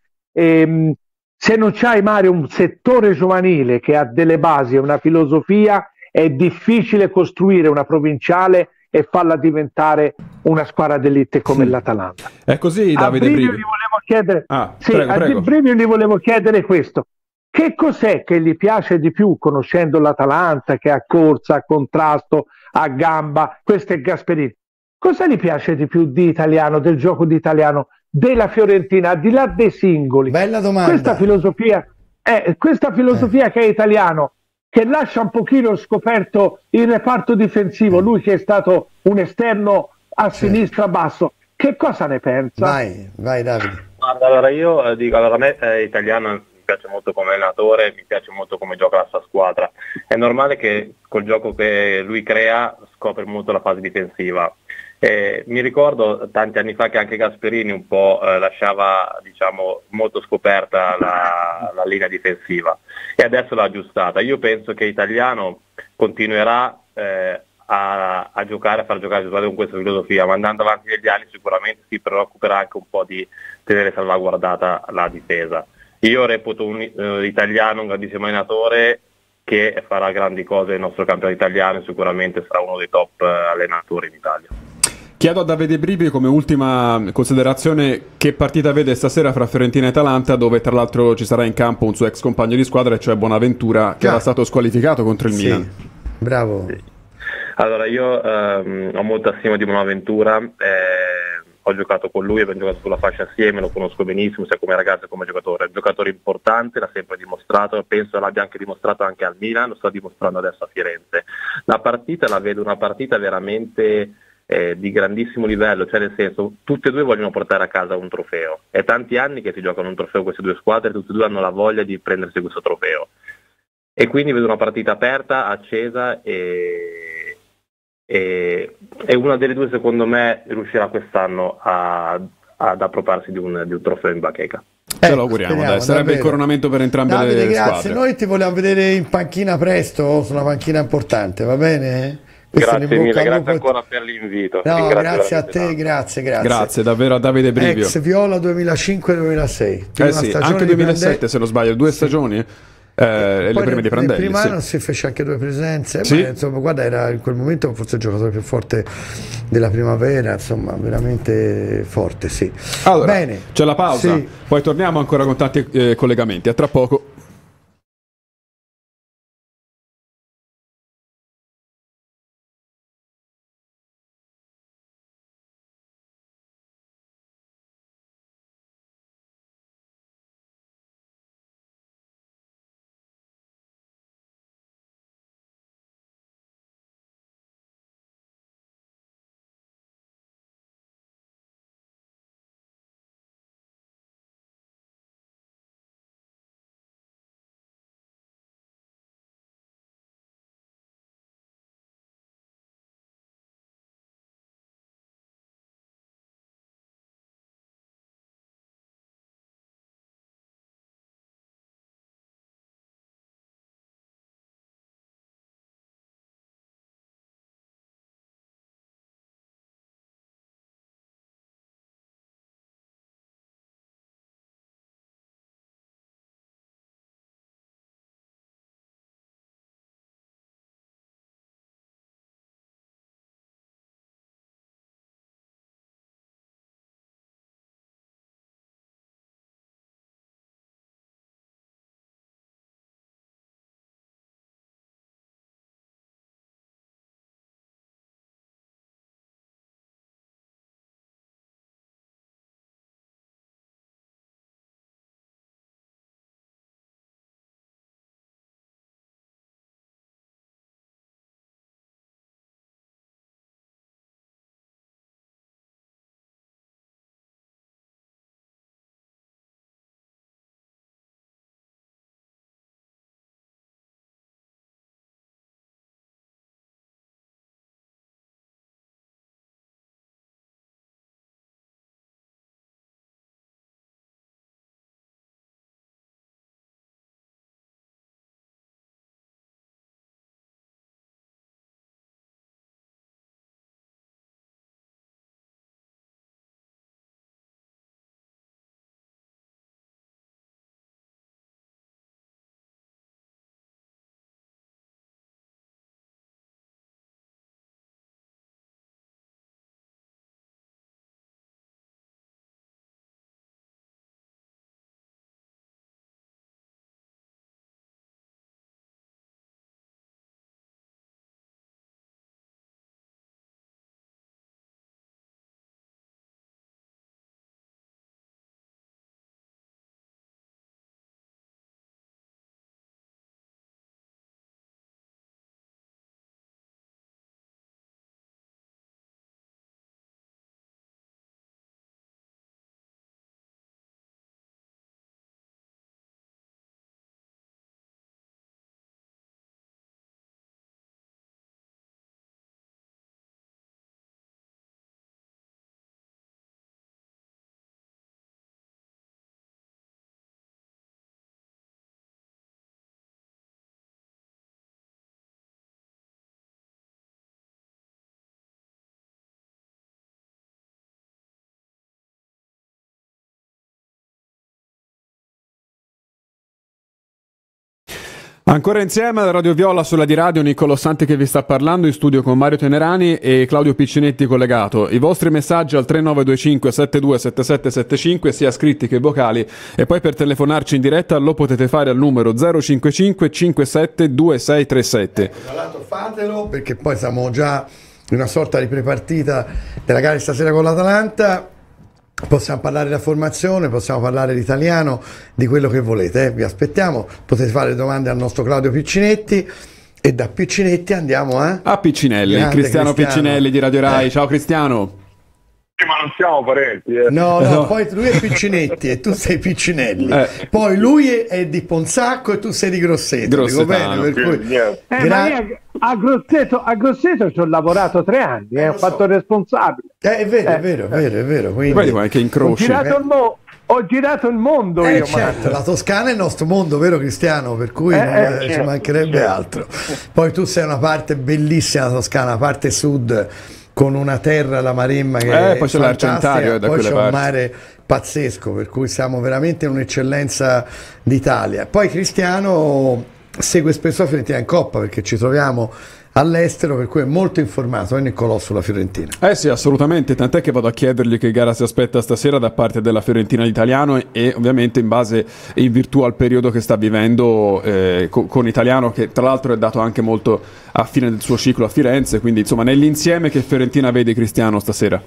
Se non c'hai, Mario, un settore giovanile che ha delle basi e una filosofia, è difficile costruire una provinciale e farla diventare una squadra d'elite come l'Atalanta. È così, Davide Brivio. Gli volevo chiedere, prego. A Brivio gli volevo chiedere questo: che cos'è che gli piace di più, conoscendo l'Atalanta, che ha corsa, a contrasto, a gamba? Questo è Gasperini. Cosa gli piace di più di italiano, del gioco di italiano, della Fiorentina, al di là dei singoli? Bella domanda. Questa filosofia che è italiano, che lascia un pochino scoperto il reparto difensivo, lui che è stato un esterno a sinistra basso, che cosa ne pensa? Vai Davide. Allora io dico, a me italiano mi piace molto come allenatore, mi piace molto come gioca la sua squadra. È normale che col gioco che lui crea scopre molto la fase difensiva. Mi ricordo tanti anni fa che anche Gasperini un po' lasciava, diciamo, molto scoperta la linea difensiva, e adesso l'ha aggiustata. Io penso che Italiano continuerà a far giocare con questa filosofia, ma andando avanti negli anni sicuramente si preoccuperà anche un po' di tenere salvaguardata la difesa. Io reputo Italiano un grandissimo allenatore che farà grandi cose nel nostro campionato italiano e sicuramente sarà uno dei top allenatori in Italia. Chiedo a Davide Brivio, come ultima considerazione, che partita vede stasera fra Fiorentina e Atalanta, dove tra l'altro ci sarà in campo un suo ex compagno di squadra, cioè Bonaventura, che era stato squalificato contro il Milan. Bravo. Sì. Allora io ho molta stima di Bonaventura, ho giocato con lui, abbiamo giocato sulla fascia assieme, lo conosco benissimo sia come ragazzo che come giocatore. È un giocatore importante, l'ha sempre dimostrato, penso l'abbia anche dimostrato anche al Milan, lo sta dimostrando adesso a Firenze. La partita la vedo una partita veramente di grandissimo livello, cioè nel senso tutte e due vogliono portare a casa un trofeo. È tanti anni che si giocano un trofeo queste due squadre, tutte e due hanno la voglia di prendersi questo trofeo. E quindi vedo una partita aperta, accesa e una delle due secondo me riuscirà quest'anno ad appropriarsi di un trofeo in bacheca. Ce lo auguriamo, dai, sarebbe il coronamento per entrambe Davide, le grazie. squadre. Noi ti vogliamo vedere in panchina presto, su una panchina importante, va bene? Grazie mille, grazie ancora per l'invito. No, grazie a te, grazie. Grazie davvero a Davide Brivio. Ex Viola 2005-2006. Sì, anche 2007 se non sbaglio, 2 stagioni. Le prime di Prandelli. Prima anno si fece anche 2 presenze, sì. Ma insomma, guarda, era in quel momento forse il giocatore più forte della primavera, insomma, veramente forte, sì. Allora, bene. C'è la pausa, sì. Poi torniamo ancora con tanti collegamenti. A tra poco. Ancora insieme alla Radio Viola sulla di radio, Niccolò Santi che vi sta parlando, in studio con Mario Tenerani e Claudio Piccinetti collegato. I vostri messaggi al 3925 727775 sia scritti che vocali, e poi per telefonarci in diretta lo potete fare al numero 055 57 2637. Tra l'altro fatelo, perché poi siamo già in una sorta di prepartita della gara di stasera con l'Atalanta. Possiamo parlare della formazione, possiamo parlare di italiano, di quello che volete, vi aspettiamo, potete fare domande al nostro Claudio Piccinetti, e da Piccinetti andiamo a Piccinelli, Cristiano Piccinelli di Radio Rai. Ciao Cristiano. Ma non siamo parenti, No, poi lui è Piccinetti e tu sei Piccinelli. Poi lui è di Ponsacco e tu sei di Grosseto. Dico bene, per cui... ma io a Grosseto ci ho lavorato 3 anni, ho fatto responsabile. È vero. Quindi... Poi che incroci. Ho girato il mondo io. Certo, la Toscana è il nostro mondo, vero Cristiano? Per cui ci mancherebbe altro. Poi tu sei una parte bellissima della Toscana, la parte sud, con una terra, la Maremma, che poi c'è l'Argentario da poi quelle c'è parti. un mare pazzesco, per cui siamo veramente in un'eccellenza d'Italia. Poi Cristiano segue spesso la Fiorentina in Coppa, perché ci troviamo all'estero, per cui è molto informato, Niccolò, sulla Fiorentina. Sì, assolutamente, tant'è che vado a chiedergli che gara si aspetta stasera da parte della Fiorentina Italiano, e ovviamente in base e in virtù al periodo che sta vivendo con Italiano, che tra l'altro è dato anche molto a fine del suo ciclo a Firenze, quindi insomma nell'insieme che Fiorentina vede Cristiano stasera.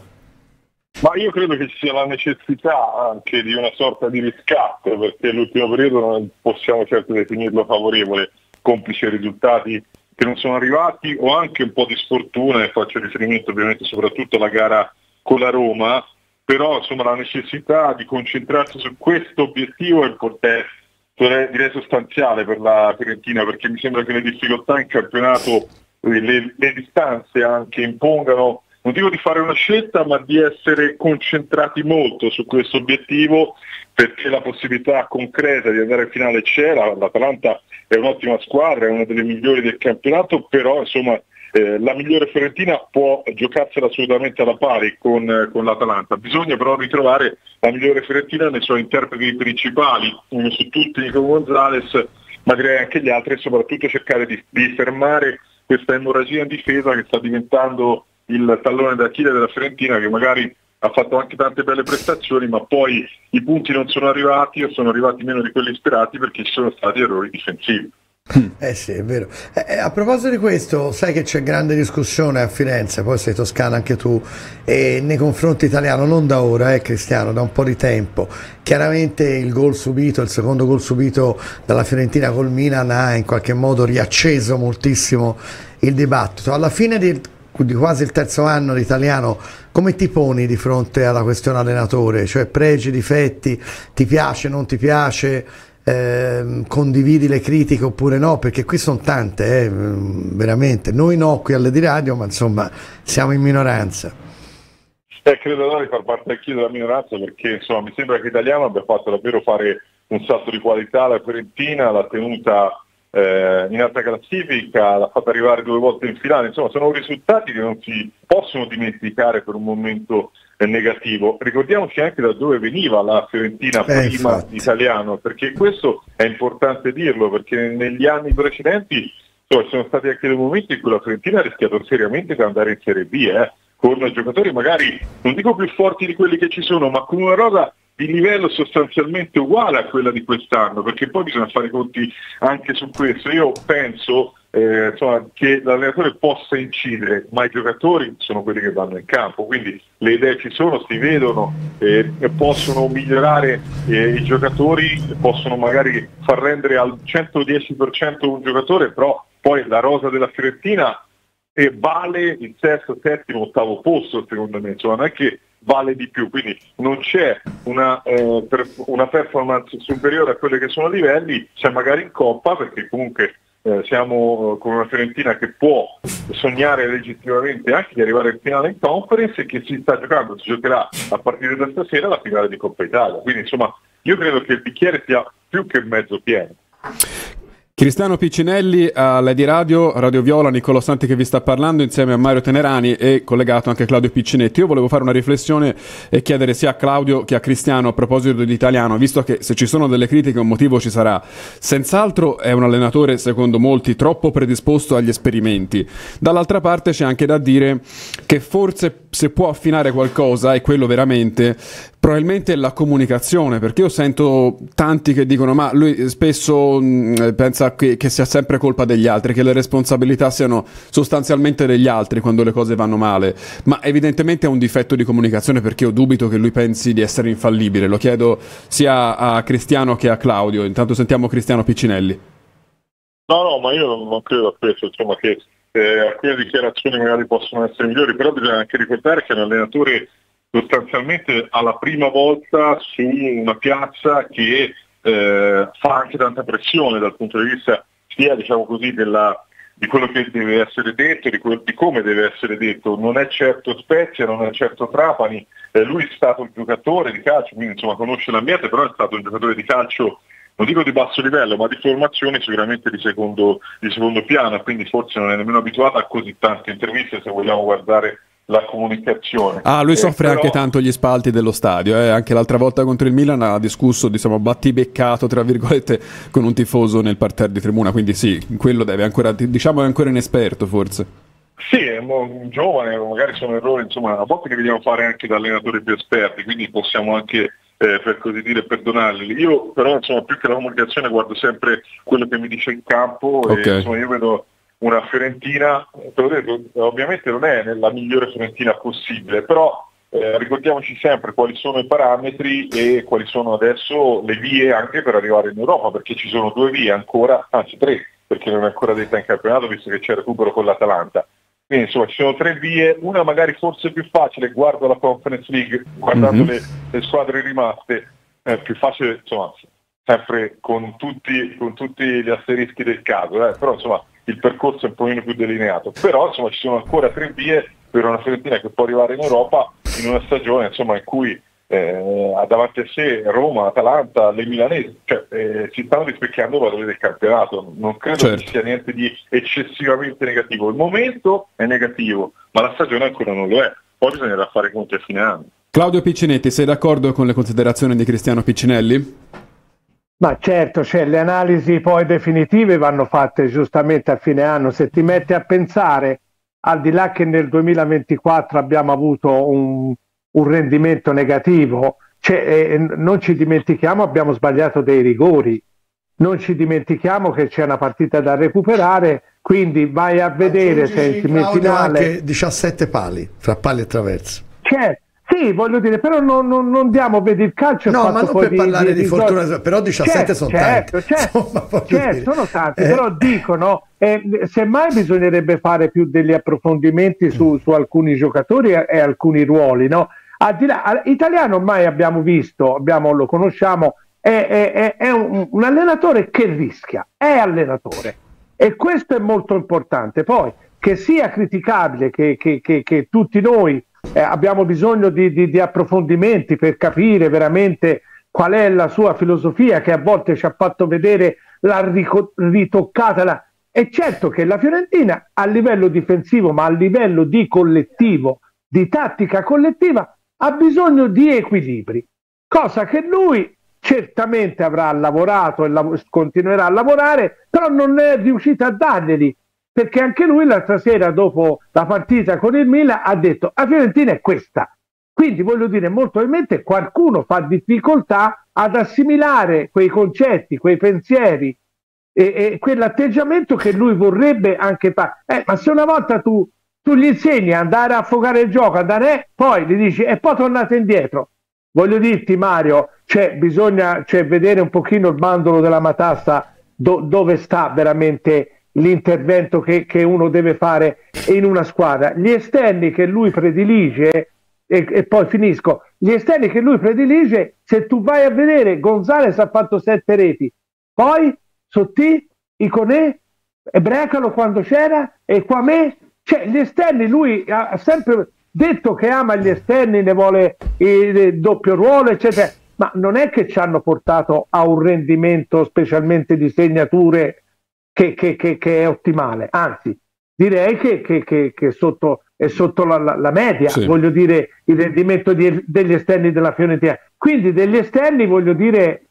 Ma io credo che ci sia la necessità anche di una sorta di riscatto, perché l'ultimo periodo non possiamo certo definirlo favorevole, complici i risultati che non sono arrivati, o anche un po' di sfortuna, e faccio riferimento ovviamente soprattutto alla gara con la Roma, però insomma la necessità di concentrarsi su questo obiettivo è importante, direi sostanziale per la Fiorentina, perché mi sembra che le difficoltà in campionato, le distanze anche impongano, non dico di fare una scelta, ma di essere concentrati molto su questo obiettivo, perché la possibilità concreta di andare in finale c'è. L'Atalanta è un'ottima squadra, è una delle migliori del campionato, però insomma la migliore Fiorentina può giocarsela assolutamente alla pari con l'Atalanta. Bisogna però ritrovare la migliore Fiorentina nei suoi interpreti principali, uno su tutti Nico Gonzalez, ma direi anche gli altri, e soprattutto cercare di fermare questa emorragia in difesa che sta diventando il tallone d'Achille della Fiorentina, che magari ha fatto anche tante belle prestazioni, ma poi i punti non sono arrivati, o sono arrivati meno di quelli sperati, perché ci sono stati errori difensivi. Sì, è vero. A proposito di questo, sai che c'è grande discussione a Firenze, poi sei toscana anche tu, nei confronti italiano, non da ora, Cristiano, da un po' di tempo. Chiaramente il gol subito, il secondo gol subito dalla Fiorentina col Milan ha in qualche modo riacceso moltissimo il dibattito. Alla fine di quasi il terzo anno di italiano, come ti poni di fronte alla questione allenatore? Cioè pregi, difetti, ti piace, non ti piace, condividi le critiche oppure no? Perché qui sono tante, veramente. Noi no qui alle di radio, ma insomma siamo in minoranza. Credo di far parte anch'io della minoranza, perché insomma mi sembra che Italiano abbia fatto davvero fare un salto di qualità. La Fiorentina l'ha tenuta in alta classifica, l'ha fatta arrivare 2 volte in finale, insomma sono risultati che non si possono dimenticare per un momento negativo. Ricordiamoci anche da dove veniva la Fiorentina prima di Italiano, perché questo è importante dirlo, perché negli anni precedenti sono stati anche dei momenti in cui la Fiorentina ha rischiato seriamente di andare in Serie B, con giocatori magari non dico più forti di quelli che ci sono, ma con una rosa di livello sostanzialmente uguale a quella di quest'anno, perché poi bisogna fare i conti anche su questo. Io penso che l'allenatore possa incidere, ma i giocatori sono quelli che vanno in campo, quindi le idee ci sono, si vedono, possono migliorare i giocatori, possono magari far rendere al 110% un giocatore, però poi la rosa della Fiorentina vale il sesto, settimo, ottavo posto, secondo me, insomma non è che vale di più, quindi non c'è una performance superiore a quelle che sono i livelli. C'è magari in Coppa, perché comunque siamo con una Fiorentina che può sognare legittimamente anche di arrivare in finale in Conference, e che si giocherà a partire da stasera la finale di Coppa Italia, quindi insomma io credo che il bicchiere sia più che mezzo pieno. Cristiano Piccinelli a Lady Radio Viola, Niccolò Santi che vi sta parlando insieme a Mario Tenerani e collegato anche Claudio Piccinetti. Io volevo fare una riflessione e chiedere sia a Claudio che a Cristiano a proposito di Italiano, visto che se ci sono delle critiche un motivo ci sarà. Senz'altro è un allenatore, secondo molti, troppo predisposto agli esperimenti. Dall'altra parte c'è anche da dire che forse se può affinare qualcosa, e quello veramente, probabilmente la comunicazione, perché io sento tanti che dicono ma lui spesso pensa che sia sempre colpa degli altri, che le responsabilità siano sostanzialmente degli altri quando le cose vanno male, ma evidentemente è un difetto di comunicazione, perché io dubito che lui pensi di essere infallibile. Lo chiedo sia a Cristiano che a Claudio. Intanto sentiamo Cristiano Piccinelli. No, ma io non credo a questo, insomma, che alcune dichiarazioni magari possono essere migliori, però bisogna anche ricordare che è un allenatore sostanzialmente alla prima volta su una piazza che fa anche tanta pressione dal punto di vista sia, diciamo così, di quello che deve essere detto, di come deve essere detto. Non è certo Spezia, non è certo Trapani, lui è stato un giocatore di calcio, quindi insomma conosce l'ambiente, però è stato un giocatore di calcio, non dico di basso livello, ma di formazione sicuramente di secondo piano, quindi forse non è nemmeno abituato a così tante interviste, se vogliamo guardare la comunicazione. Lui soffre però anche tanto gli spalti dello stadio, anche l'altra volta contro il Milan ha discusso, diciamo, battibeccato tra virgolette con un tifoso nel parterre di tribuna, quindi sì, quello deve ancora, diciamo, è ancora inesperto forse. Sì, è un giovane, magari sono errori, insomma, a volte che vediamo fare anche da allenatori più esperti, quindi possiamo anche per così dire perdonarli. Io però, insomma, più che la comunicazione guardo sempre quello che mi dice in campo, okay. E insomma io vedo una Fiorentina, te l'ho detto, ovviamente non è la migliore Fiorentina possibile, però ricordiamoci sempre quali sono i parametri e quali sono adesso le vie anche per arrivare in Europa, perché ci sono 2 vie ancora, anzi 3, perché non è ancora detta in campionato visto che c'è recupero con l'Atalanta. Quindi insomma ci sono 3 vie, una magari forse più facile, guardo la Conference League, guardando le squadre rimaste, più facile, insomma, sempre con tutti gli asterischi del caso, però insomma il percorso è un pochino più delineato, però insomma ci sono ancora 3 vie per una Fiorentina che può arrivare in Europa in una stagione, insomma, in cui ha davanti a sé Roma, Atalanta, le milanesi, cioè si stanno rispecchiando i valori del campionato. Non credo che sia niente di eccessivamente negativo. Il momento è negativo, ma la stagione ancora non lo è. Poi bisognerà fare i conti a fine anno. Claudio Piccinetti, sei d'accordo con le considerazioni di Cristiano Piccinelli? Ma certo, le analisi poi definitive vanno fatte giustamente a fine anno. Se ti metti a pensare, al di là che nel 2024 abbiamo avuto un rendimento negativo, non ci dimentichiamo, abbiamo sbagliato dei rigori, non ci dimentichiamo che c'è una partita da recuperare, quindi vai a vedere se in semifinale anche 17 pali fra pali e traverse. Sì, voglio dire, però non diamo, vedi, il calcio è no, fatto ma non poi per parlare di fortuna, però 17 sono tanti. Sono tanti, però dicono, semmai bisognerebbe fare più degli approfondimenti su alcuni giocatori e alcuni ruoli, no? Al di là, Italiano ormai abbiamo visto, lo conosciamo, è un allenatore che rischia, è allenatore, e questo è molto importante. Poi, che sia criticabile, che tutti noi abbiamo bisogno di approfondimenti per capire veramente qual è la sua filosofia, che a volte ci ha fatto vedere la ritoccata. È certo che la Fiorentina a livello difensivo, ma a livello di collettivo, di tattica collettiva, ha bisogno di equilibri, cosa che lui certamente avrà lavorato e continuerà a lavorare, però non è riuscito a darglieli, perché anche lui l'altra sera, dopo la partita con il Milan, ha detto: la Fiorentina è questa. Quindi voglio dire, molto probabilmente qualcuno fa difficoltà ad assimilare quei concetti, quei pensieri e quell'atteggiamento che lui vorrebbe anche fare. Ma se una volta tu gli insegni a andare a affogare il gioco, poi gli dici e poi tornate indietro. Voglio dirti, Mario, bisogna vedere un pochino il bandolo della matassa, dove sta veramente l'intervento che uno deve fare in una squadra. Gli esterni che lui predilige, e poi finisco, gli esterni che lui predilige, se tu vai a vedere, Gonzalez ha fatto 7 reti, poi Sottì, Iconè, e Brecalo quando c'era, e Quamè, gli esterni, lui ha sempre detto che ama gli esterni, ne vuole il doppio ruolo, eccetera, ma non è che ci hanno portato a un rendimento specialmente di segnature che è ottimale, anzi direi che è sotto la media, sì. Voglio dire, il rendimento degli esterni della Fiorentina. Quindi degli esterni, voglio dire,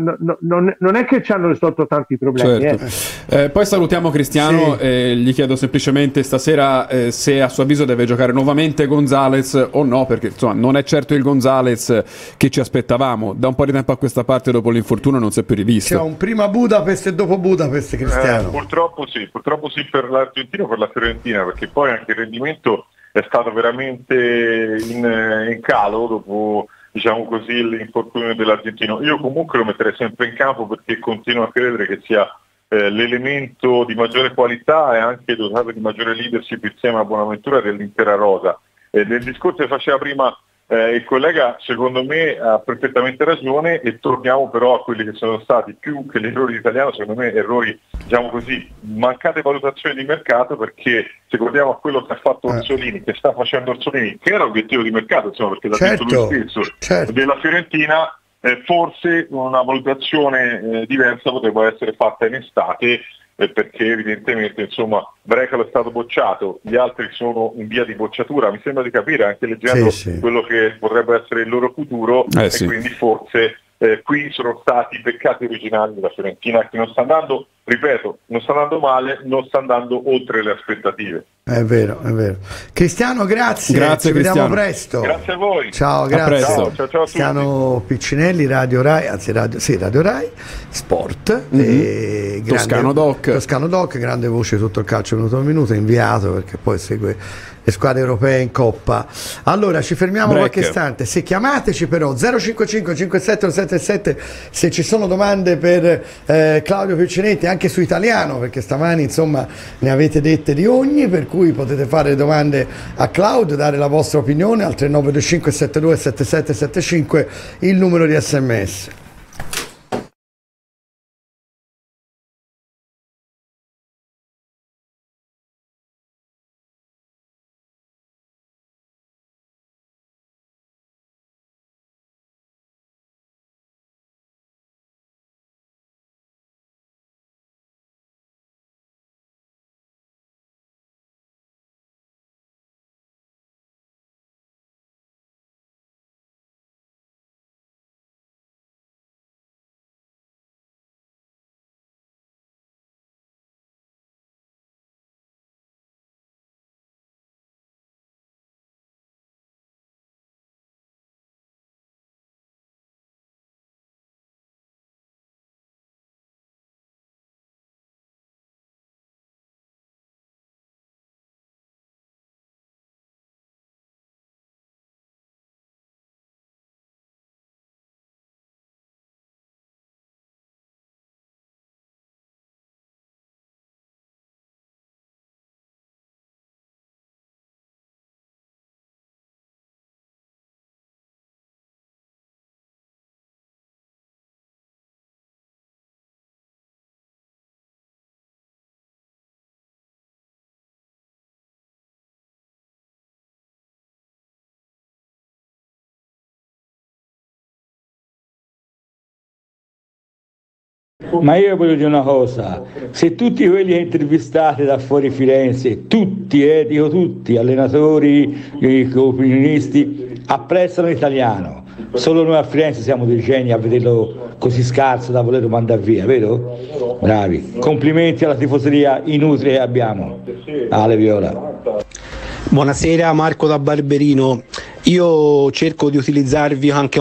non è che ci hanno risolto tanti problemi. Certo. Poi salutiamo Cristiano, sì. Gli chiedo semplicemente stasera se a suo avviso deve giocare nuovamente Gonzalez o no, perché insomma non è certo il Gonzalez che ci aspettavamo. Da un po' di tempo a questa parte, dopo l'infortunio, non si è più rivisto. C'è un prima Budapest e dopo Budapest, Cristiano. Purtroppo sì per l'Argentina, per la Fiorentina, perché poi anche il rendimento è stato veramente in calo dopo, diciamo così, l'infortunio dell'argentino. Io comunque lo metterei sempre in campo perché continuo a credere che sia l'elemento di maggiore qualità e anche dotato di maggiore leadership insieme a Bonaventura dell'intera rosa. Nel discorso che faceva prima il collega, secondo me ha perfettamente ragione, e torniamo però a quelli che sono stati, più che l'errore italiano, secondo me errori, diciamo così, mancate valutazioni di mercato, perché se guardiamo a quello che ha fatto Orsolini, che sta facendo Orsolini, che era obiettivo di mercato, insomma, perché l'ha detto lui stesso, della Fiorentina, forse una valutazione diversa poteva essere fatta in estate, perché evidentemente, insomma, Brecalo è stato bocciato, gli altri sono in via di bocciatura, mi sembra di capire, anche leggendo quello che potrebbe essere il loro futuro, e quindi forse qui sono stati i peccati originali della Fiorentina, che non sta andando, ripeto, non sta andando male, non sta andando oltre le aspettative. È vero. Cristiano, grazie, ci vediamo presto. Grazie a voi. Ciao, grazie. Ciao a tutti. Cristiano Piccinelli, Radio Rai, Radio Rai Sport, e Toscano Doc, grande voce di tutto il calcio minuto a minuto, inviato perché poi segue le squadre europee in Coppa. Allora ci fermiamo qualche istante, se chiamateci però 055 5777 se ci sono domande per Claudio Piccinetti, anche su Italiano, perché stamani insomma ne avete dette di ogni, per cui potete fare domande a Claudio, dare la vostra opinione al 3925 72 7775, il numero di SMS. Ma io voglio dire una cosa: se tutti quelli intervistati da fuori Firenze, tutti, dico tutti, allenatori, opinionisti, apprezzano l'italiano, solo noi a Firenze siamo dei geni a vederlo così scarso da volerlo mandare via, vero? Bravi, complimenti alla tifoseria inutile che abbiamo. Ale Viola. Buonasera, Marco da Barberino. Io cerco di utilizzarvi anche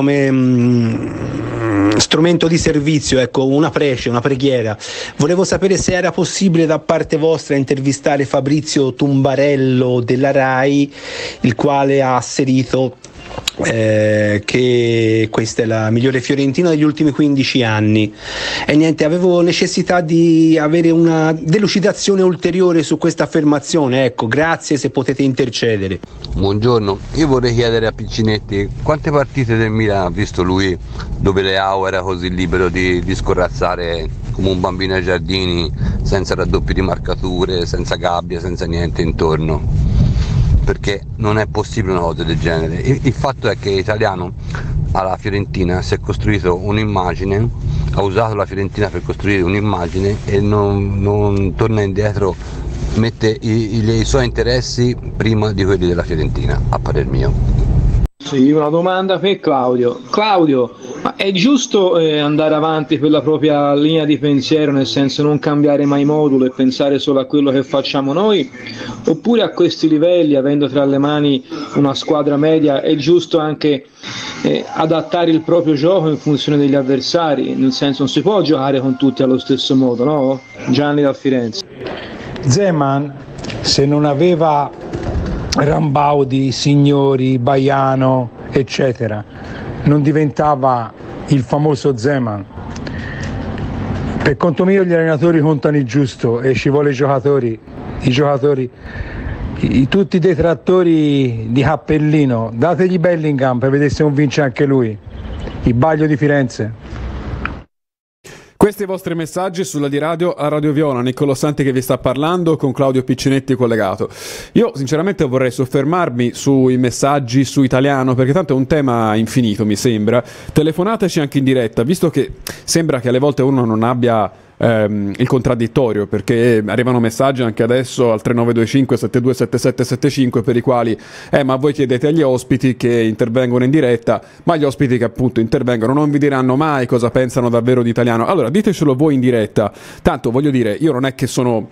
come strumento di servizio, ecco, una prece, una preghiera. Volevo sapere se era possibile da parte vostra intervistare Fabrizio Tumbarello della Rai, il quale ha asserito che questa è la migliore Fiorentina degli ultimi 15 anni. E niente, avevo necessità di avere una delucidazione ulteriore su questa affermazione, ecco, grazie se potete intercedere. Buongiorno, io vorrei chiedere a Piccinetti quante partite del Milan ha visto lui dove Leao era così libero di scorrazzare come un bambino ai giardini, senza raddoppi di marcature, senza gabbia, senza niente intorno, perché non è possibile una cosa del genere. Il fatto è che Italiano alla Fiorentina si è costruito un'immagine ha usato la Fiorentina per costruire un'immagine e non torna indietro, mette i suoi interessi prima di quelli della Fiorentina, a parer mio. Sì, una domanda per Claudio. Claudio, ma è giusto andare avanti per la propria linea di pensiero, nel senso non cambiare mai modulo e pensare solo a quello che facciamo noi? Oppure a questi livelli, avendo tra le mani una squadra media, è giusto anche adattare il proprio gioco in funzione degli avversari? Nel senso non si può giocare con tutti allo stesso modo, no? Gianni da Firenze. Zeman, se non aveva Rambaudi, Signori, Baiano, eccetera, non diventava il famoso Zeman. Per conto mio gli allenatori contano il giusto e ci vuole i giocatori, tutti i detrattori di Cappellino, dategli Bellingham per vedere se non vince anche lui, il Baglio di Firenze. Questi i vostri messaggi sulla di radio a Radio Viola, Niccolò Santi che vi sta parlando con Claudio Piccinetti collegato. Io sinceramente vorrei soffermarmi sui messaggi su italiano, perché tanto è un tema infinito mi sembra. Telefonateci anche in diretta, visto che sembra che alle volte uno non abbia il contraddittorio, perché arrivano messaggi anche adesso al 3925 727775 per i quali ma voi chiedete agli ospiti che intervengono in diretta, ma gli ospiti che appunto intervengono non vi diranno mai cosa pensano davvero di italiano. Allora ditecelo voi in diretta, tanto voglio dire, io non è che sono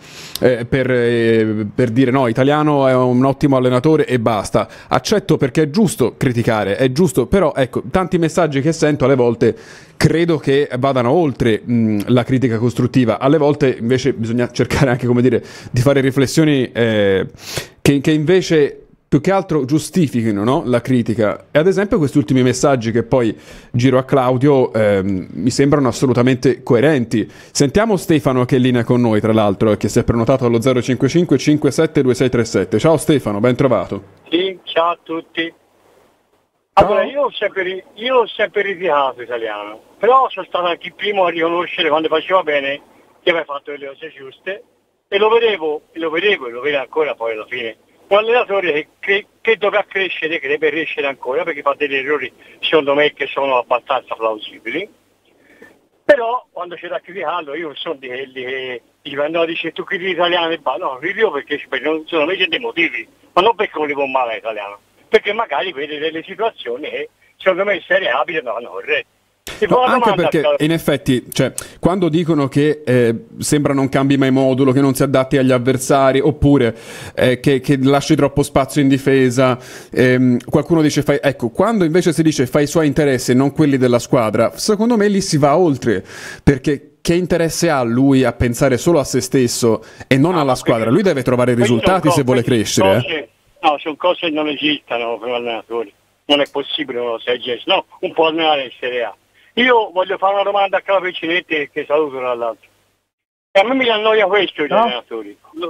per dire no, Italiano è un ottimo allenatore e basta, accetto perché è giusto criticare, è giusto, però ecco, tanti messaggi che sento alle volte credo che vadano oltre la critica costruttiva, alle volte invece bisogna cercare anche, come dire, di fare riflessioni che invece più che altro giustifichino, no, la critica. E ad esempio questi ultimi messaggi che poi giro a Claudio mi sembrano assolutamente coerenti. Sentiamo Stefano che è in linea con noi, tra l'altro, che si è prenotato allo 055 57 2637. Ciao Stefano, ben trovato. Sì, ciao a tutti. Allora, io ho sempre ritirato italiano, però sono stato anche il primo a riconoscere quando faceva bene che aveva fatto le cose giuste e lo vedevo ancora poi alla fine. Un allenatore che dovrà crescere, che deve crescere ancora perché fa degli errori secondo me che sono abbastanza plausibili, però quando c'è da criticarlo io non sono di quelli che dicono dice tu critichi l'italiano e va, no, critico perché secondo me c'è dei motivi, ma non perché non li può male l'italiano, perché magari vede delle situazioni che secondo me in Serie A vanno corrette. No, anche perché in effetti, cioè, quando dicono che sembra non cambi mai modulo, che non si adatti agli avversari, oppure che lasci troppo spazio in difesa, qualcuno dice ecco, quando invece si dice fai i suoi interessi e non quelli della squadra, secondo me lì si va oltre, perché che interesse ha lui a pensare solo a se stesso e non alla squadra? Lui deve trovare i risultati se vuole crescere. No, sono cose che non esistono per allenatori, non è possibile, no, un po' allenare in Serie A. Io voglio fare una domanda a Claudio Piccinetti che saluto tra l'altro. E a me mi annoia questo gli allenatori.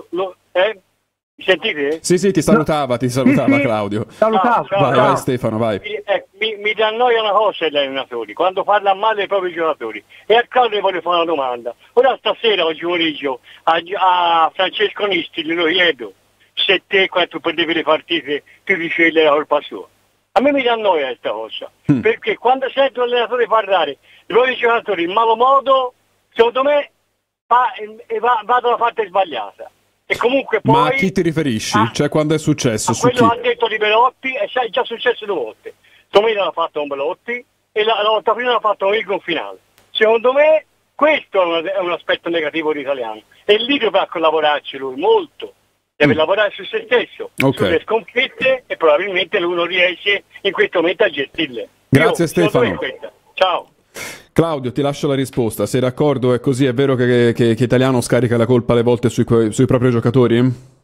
Mi sentite? Sì, ti salutava Claudio. Vai Stefano, vai. Mi annoia una cosa gli allenatori, quando parla male dei propri giocatori. E a Claudio voglio fare una domanda. Ora stasera, oggi pomeriggio, a Francesco Nisti glielo chiedo, se te quando perdevi le partite ti dicevi la colpa sua. A me mi annoia questa cosa, perché quando sento l'allenatore parlare i propri giocatori in malo modo, secondo me va dalla parte sbagliata. E comunque poi, ma a chi ti riferisci? Cioè quando è successo? A quello ha detto di Belotti e è già successo 2 volte. Domenica l'ha fatto con Belotti e la volta prima l'ha fatto con il finale. Secondo me questo è un aspetto negativo dell'italiano e lì dovrà collaborarci lui molto. Deve lavorare su se stesso, sulle sconfitte e probabilmente lui non riesce in questo momento a gestirle. Grazie Stefano. Ciao. Claudio, ti lascio la risposta. Sei d'accordo? È così? È vero che Italiano scarica la colpa alle volte sui propri giocatori?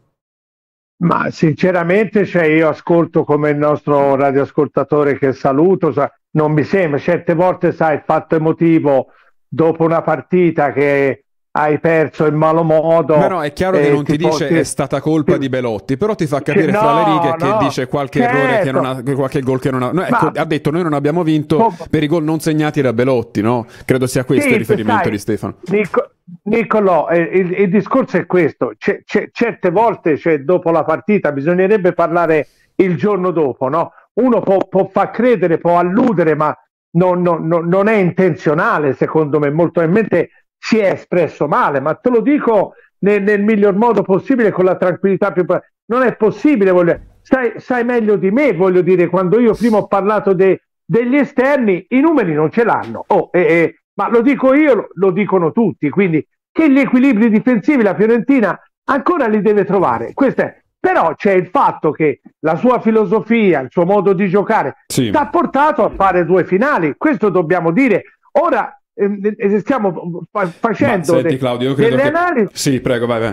Ma sinceramente, io ascolto come il nostro radioascoltatore che saluto, non mi sembra, certe volte sai il fatto emotivo dopo una partita che hai perso in malo modo. No, è chiaro che non ti dice è stata colpa di Belotti, però ti fa capire fra le righe che dice qualche errore che non ha, qualche gol che non ha. No, ecco, ha detto noi non abbiamo vinto per i gol non segnati da Belotti, no? Credo sia questo il riferimento di Stefano. Niccolò, il discorso è questo, certe volte dopo la partita bisognerebbe parlare il giorno dopo, no? Uno può far credere, può alludere, ma non è intenzionale, secondo me, molto probabilmente si è espresso male, ma te lo dico nel miglior modo possibile, con la tranquillità più non è possibile, sai meglio di me, voglio dire, quando io prima ho parlato degli esterni, i numeri non ce l'hanno, ma lo dico io, lo dicono tutti, quindi che gli equilibri difensivi la Fiorentina ancora li deve trovare, però c'è il fatto che la sua filosofia, il suo modo di giocare ti ha portato a fare 2 finali, questo dobbiamo dire. Ora stiamo facendo Claudio, io credo delle analisi. Sì, prego, vai.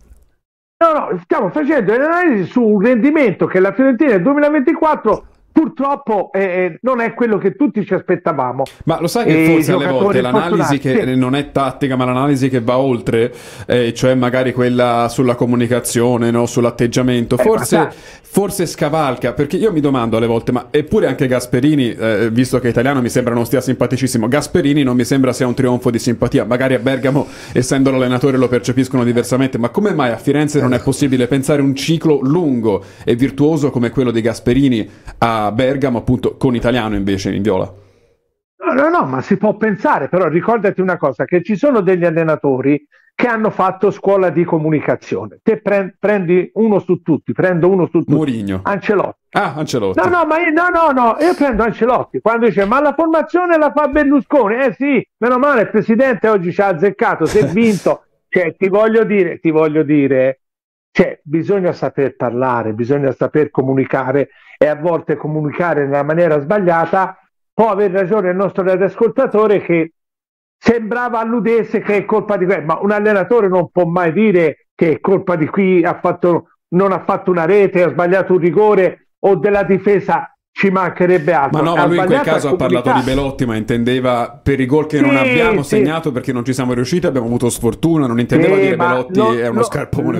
No, stiamo facendo delle analisi su un rendimento che la Fiorentina nel 2024 purtroppo non è quello che tutti ci aspettavamo. Ma lo sai che forse alle volte l'analisi che non è tattica, ma l'analisi che va oltre, cioè magari quella sulla comunicazione, no? Sull'atteggiamento, forse scavalca, perché io mi domando alle volte, ma eppure anche Gasperini, visto che è italiano mi sembra non stia simpaticissimo, Gasperini non mi sembra sia un trionfo di simpatia, magari a Bergamo, essendo l'allenatore, lo percepiscono diversamente, ma come mai a Firenze non è possibile pensare un ciclo lungo e virtuoso come quello di Gasperini a Bergamo, appunto, con italiano invece in viola? No, ma si può pensare, però ricordati una cosa, che ci sono degli allenatori che hanno fatto scuola di comunicazione. Te prendi uno su tutti, Mourinho. Ancelotti. Ancelotti. No, io prendo Ancelotti. Quando dice, ma la formazione la fa Berlusconi, sì, meno male, il presidente oggi ci ha azzeccato, si è vinto. Cioè, ti voglio dire, cioè, bisogna saper parlare, bisogna saper comunicare, e a volte comunicare nella maniera sbagliata. Può aver ragione il nostro radioascoltatore che sembrava alludesse che è colpa di quello, ma un allenatore non può mai dire che è colpa di chi non ha fatto una rete, ha sbagliato un rigore, o della difesa, ci mancherebbe altro. Ma lui in quel caso ha parlato di Belotti, ma intendeva per i gol che non abbiamo segnato perché non ci siamo riusciti, abbiamo avuto sfortuna, non intendeva dire Belotti è uno scarpone.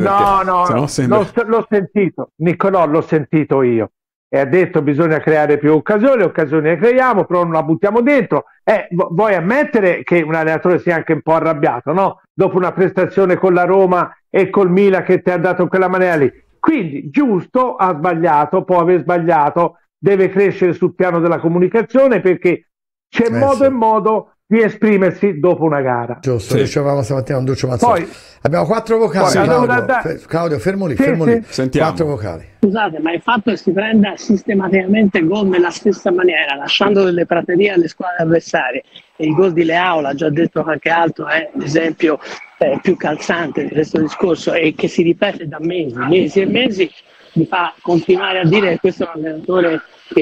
L'ho sentito, Niccolò, l'ho sentito io. E ha detto bisogna creare più occasioni le creiamo, però non la buttiamo dentro. Vuoi ammettere che un allenatore sia anche un po' arrabbiato, no? Dopo una prestazione con la Roma e col Milan che ti ha dato in quella maniera lì. Quindi giusto, ha sbagliato, può aver sbagliato, deve crescere sul piano della comunicazione, perché c'è modo e modo di esprimersi dopo una gara. Giusto, dicevamo stamattina un Duccio Mazzoli. Abbiamo 4 vocali. Claudio, fermo lì. Sentiamo. 4 vocali. Scusate, ma il fatto che si prenda sistematicamente gol nella stessa maniera, lasciando delle praterie alle squadre avversarie, e il gol di Leao, l'ha già detto qualche altro, è l'esempio più calzante di questo discorso, e che si ripete da mesi e mesi, mi fa continuare a dire che questo è un allenatore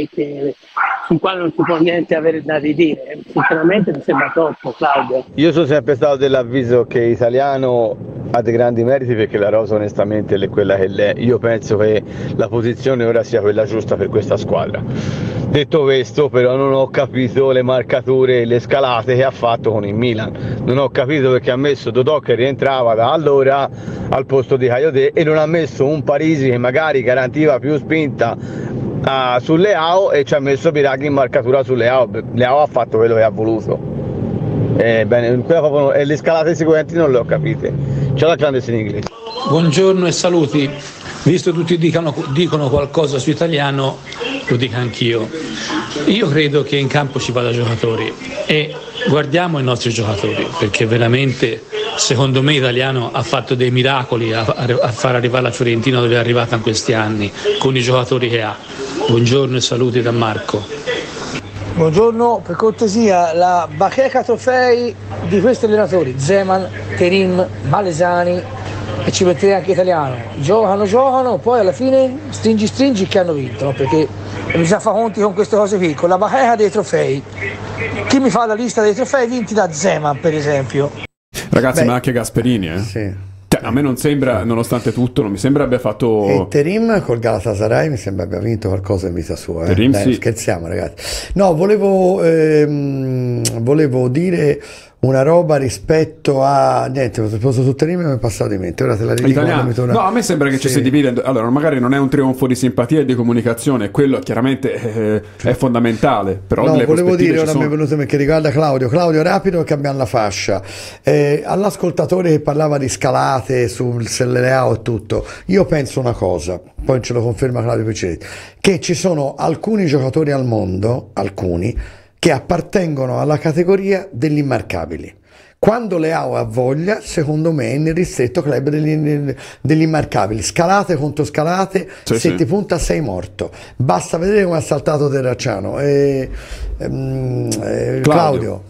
sul quale non si può niente avere da ridire. Sinceramente mi sembra troppo, Claudio. Io sono sempre stato dell'avviso che Italiano ha dei grandi meriti, perché la rosa onestamente è quella che è. Io penso che la posizione ora sia quella giusta per questa squadra. Detto questo, però, non ho capito le marcature e le scalate che ha fatto con il Milan. Non ho capito perché ha messo Dodò, che rientrava da allora al posto di Caio, e non ha messo un Parisi che magari garantiva più spinta su Leao, e ci ha messo Biraghi in marcatura su Leao. Leao ha fatto quello che ha voluto. E le scalate sicuramente non le ho capite. Ciao da clandestino inglese. Buongiorno e saluti. Visto tutti dicono qualcosa su Italiano, lo dico anch'io. Io credo che in campo ci vada giocatori, e guardiamo i nostri giocatori, perché veramente secondo me Italiano ha fatto dei miracoli a far arrivare la Fiorentina dove è arrivata in questi anni, con i giocatori che ha. Buongiorno e saluti da Marco. Buongiorno, per cortesia la bacheca trofei di questi allenatori, Zeman, Terim, Malesani, e ci metterei anche Italiano, giocano, poi alla fine stringi che hanno vinto, no? Perché bisogna fare conti con queste cose qui, con la bacheca dei trofei. Chi mi fa la lista dei trofei vinti da Zeman, per esempio? Ragazzi, ma anche Gasperini, Sì. A me non sembra, nonostante tutto, non mi sembra abbia fatto... E Terim col Galatasaray mi sembra abbia vinto qualcosa in vita sua. Terim, Dai, sì. Scherziamo, ragazzi. No, volevo dire una roba rispetto a... Niente, su Terim mi è passato di mente, ora te la ridico. No, a me sembra che ci si divide. Allora, magari non è un trionfo di simpatia e di comunicazione, quello chiaramente è fondamentale, però no, le volevo dire, ora sono. mi è venuto perché riguarda Claudio rapido, perché abbiamo la fascia. All'ascoltatore che parlava di scalate sul Leao e tutto, io penso una cosa, poi ce lo conferma Claudio Piccinetti, che ci sono alcuni giocatori al mondo, che appartengono alla categoria degli immarcabili. Quando Leao ha voglia, secondo me è nel ristretto club degli immarcabili. Scalate contro scalate, se ti punta sei morto. Basta vedere come ha saltato Terracciano. Claudio.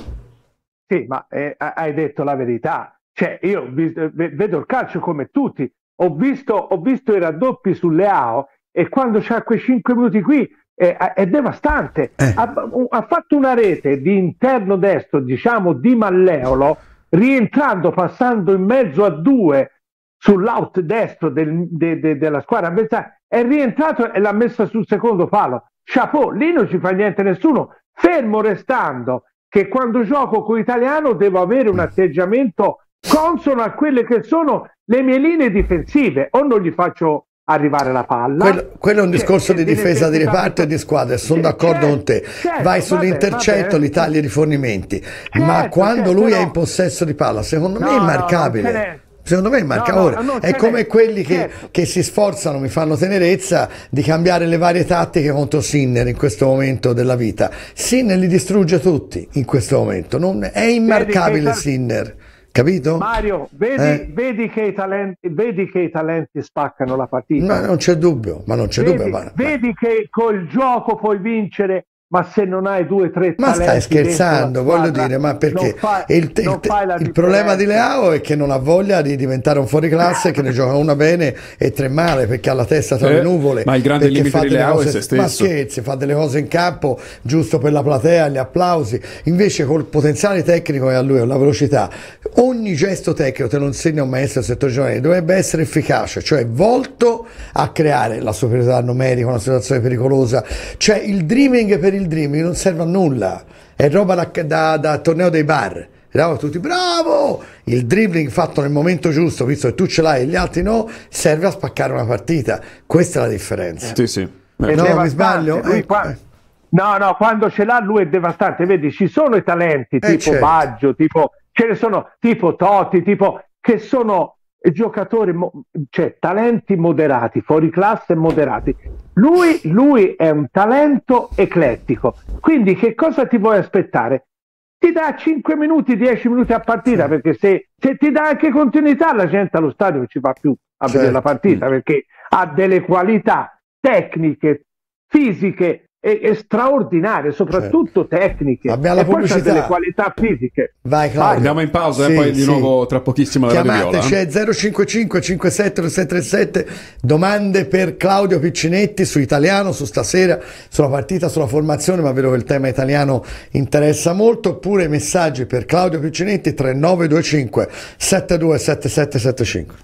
Sì, ma hai detto la verità. Cioè, io vedo il calcio come tutti. Ho visto i raddoppi su Leao e quando c'ha quei 5 minuti qui è devastante. Ha fatto una rete di interno destro, diciamo di Malleolo, rientrando, passando in mezzo a due sull'out destro della squadra avversaria, è rientrato e l'ha messa sul secondo palo. Chapeau, lì non ci fa niente nessuno, fermo restando che quando gioco con l'italiano devo avere un atteggiamento consono a quelle che sono le mie linee difensive, o non gli faccio arrivare la palla. Quello è un discorso di difesa di reparto e di squadra, sono d'accordo con te. Vai sull'intercetto, li tagli i rifornimenti, ma quando lui è in possesso di palla, secondo me è immarcabile. Secondo me è immarcabile. È come quelli che si sforzano, mi fanno tenerezza, di cambiare le varie tattiche contro Sinner in questo momento della vita. Sinner li distrugge tutti in questo momento. È immarcabile Sinner. Capito? Mario, vedi che i talenti spaccano la partita. Ma non c'è dubbio, Vedi che col gioco puoi vincere, ma se non hai 2 o 3 talenti. Ma stai scherzando, voglio dire, ma perché? Il problema di Leao è che non ha voglia di diventare un fuoriclasse, che ne gioca una bene e 3 male, perché ha la testa tra le nuvole. Ma il grande limite di Leao è se stesso. Ma scherzi, fa delle cose in campo giusto per la platea, gli applausi. Invece col potenziale tecnico che ha lui, la velocità, ogni gesto tecnico, te lo insegna un maestro del settore giovanile, dovrebbe essere efficace, cioè volto a creare la superiorità numerica, una situazione pericolosa. Cioè il dreaming per il dreaming non serve a nulla, è roba da torneo dei bar. Eravamo tutti bravo, il dribbling fatto nel momento giusto, visto che tu ce l'hai e gli altri no, serve a spaccare una partita. Questa è la differenza. Sì. No, mi sbaglio? No, quando ce l'ha lui è devastante. Vedi, ci sono i talenti tipo Baggio, ce ne sono tipo Totti, che sono giocatori, cioè talenti moderati, fuori classe moderati. Lui è un talento eclettico, quindi che cosa ti vuoi aspettare? Ti dà 5 minuti, 10 minuti a partita, perché se ti dà anche continuità, la gente allo stadio non ci va più a vedere la partita, perché ha delle qualità tecniche, fisiche e straordinarie, soprattutto tecniche. Abbiamo la pubblicità. Poi delle qualità fisiche. Vai Claudio. Andiamo in pausa e poi di nuovo tra pochissimo la Radio Viola. C'è 055 57 637 domande per Claudio Piccinetti su italiano, su stasera, sulla partita, sulla formazione, ma vedo che il tema italiano interessa molto, oppure messaggi per Claudio Piccinetti 3925 727775.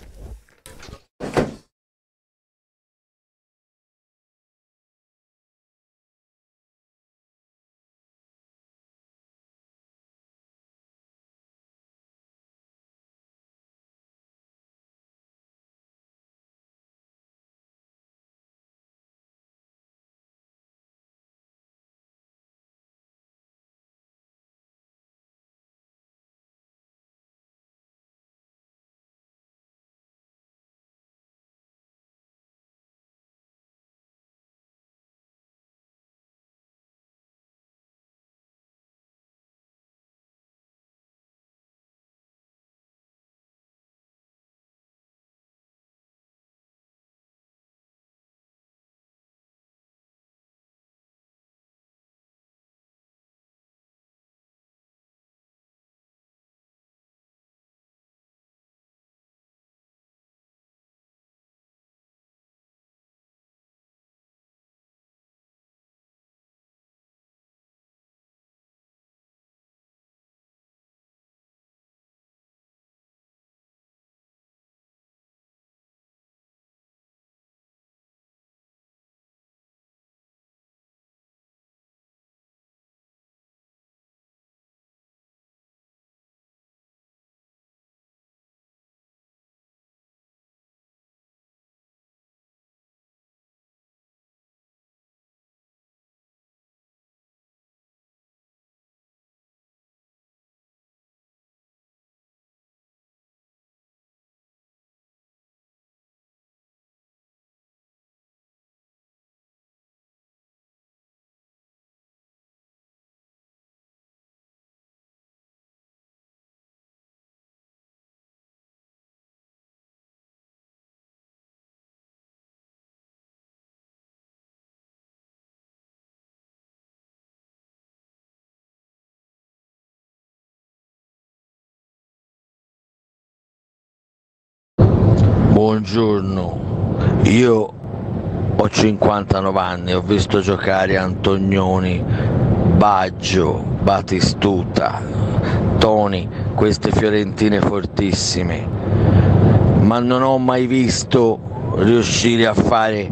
Buongiorno, io ho 59 anni, ho visto giocare Antonioni, Baggio, Batistuta, Toni, queste fiorentine fortissime, ma non ho mai visto riuscire a fare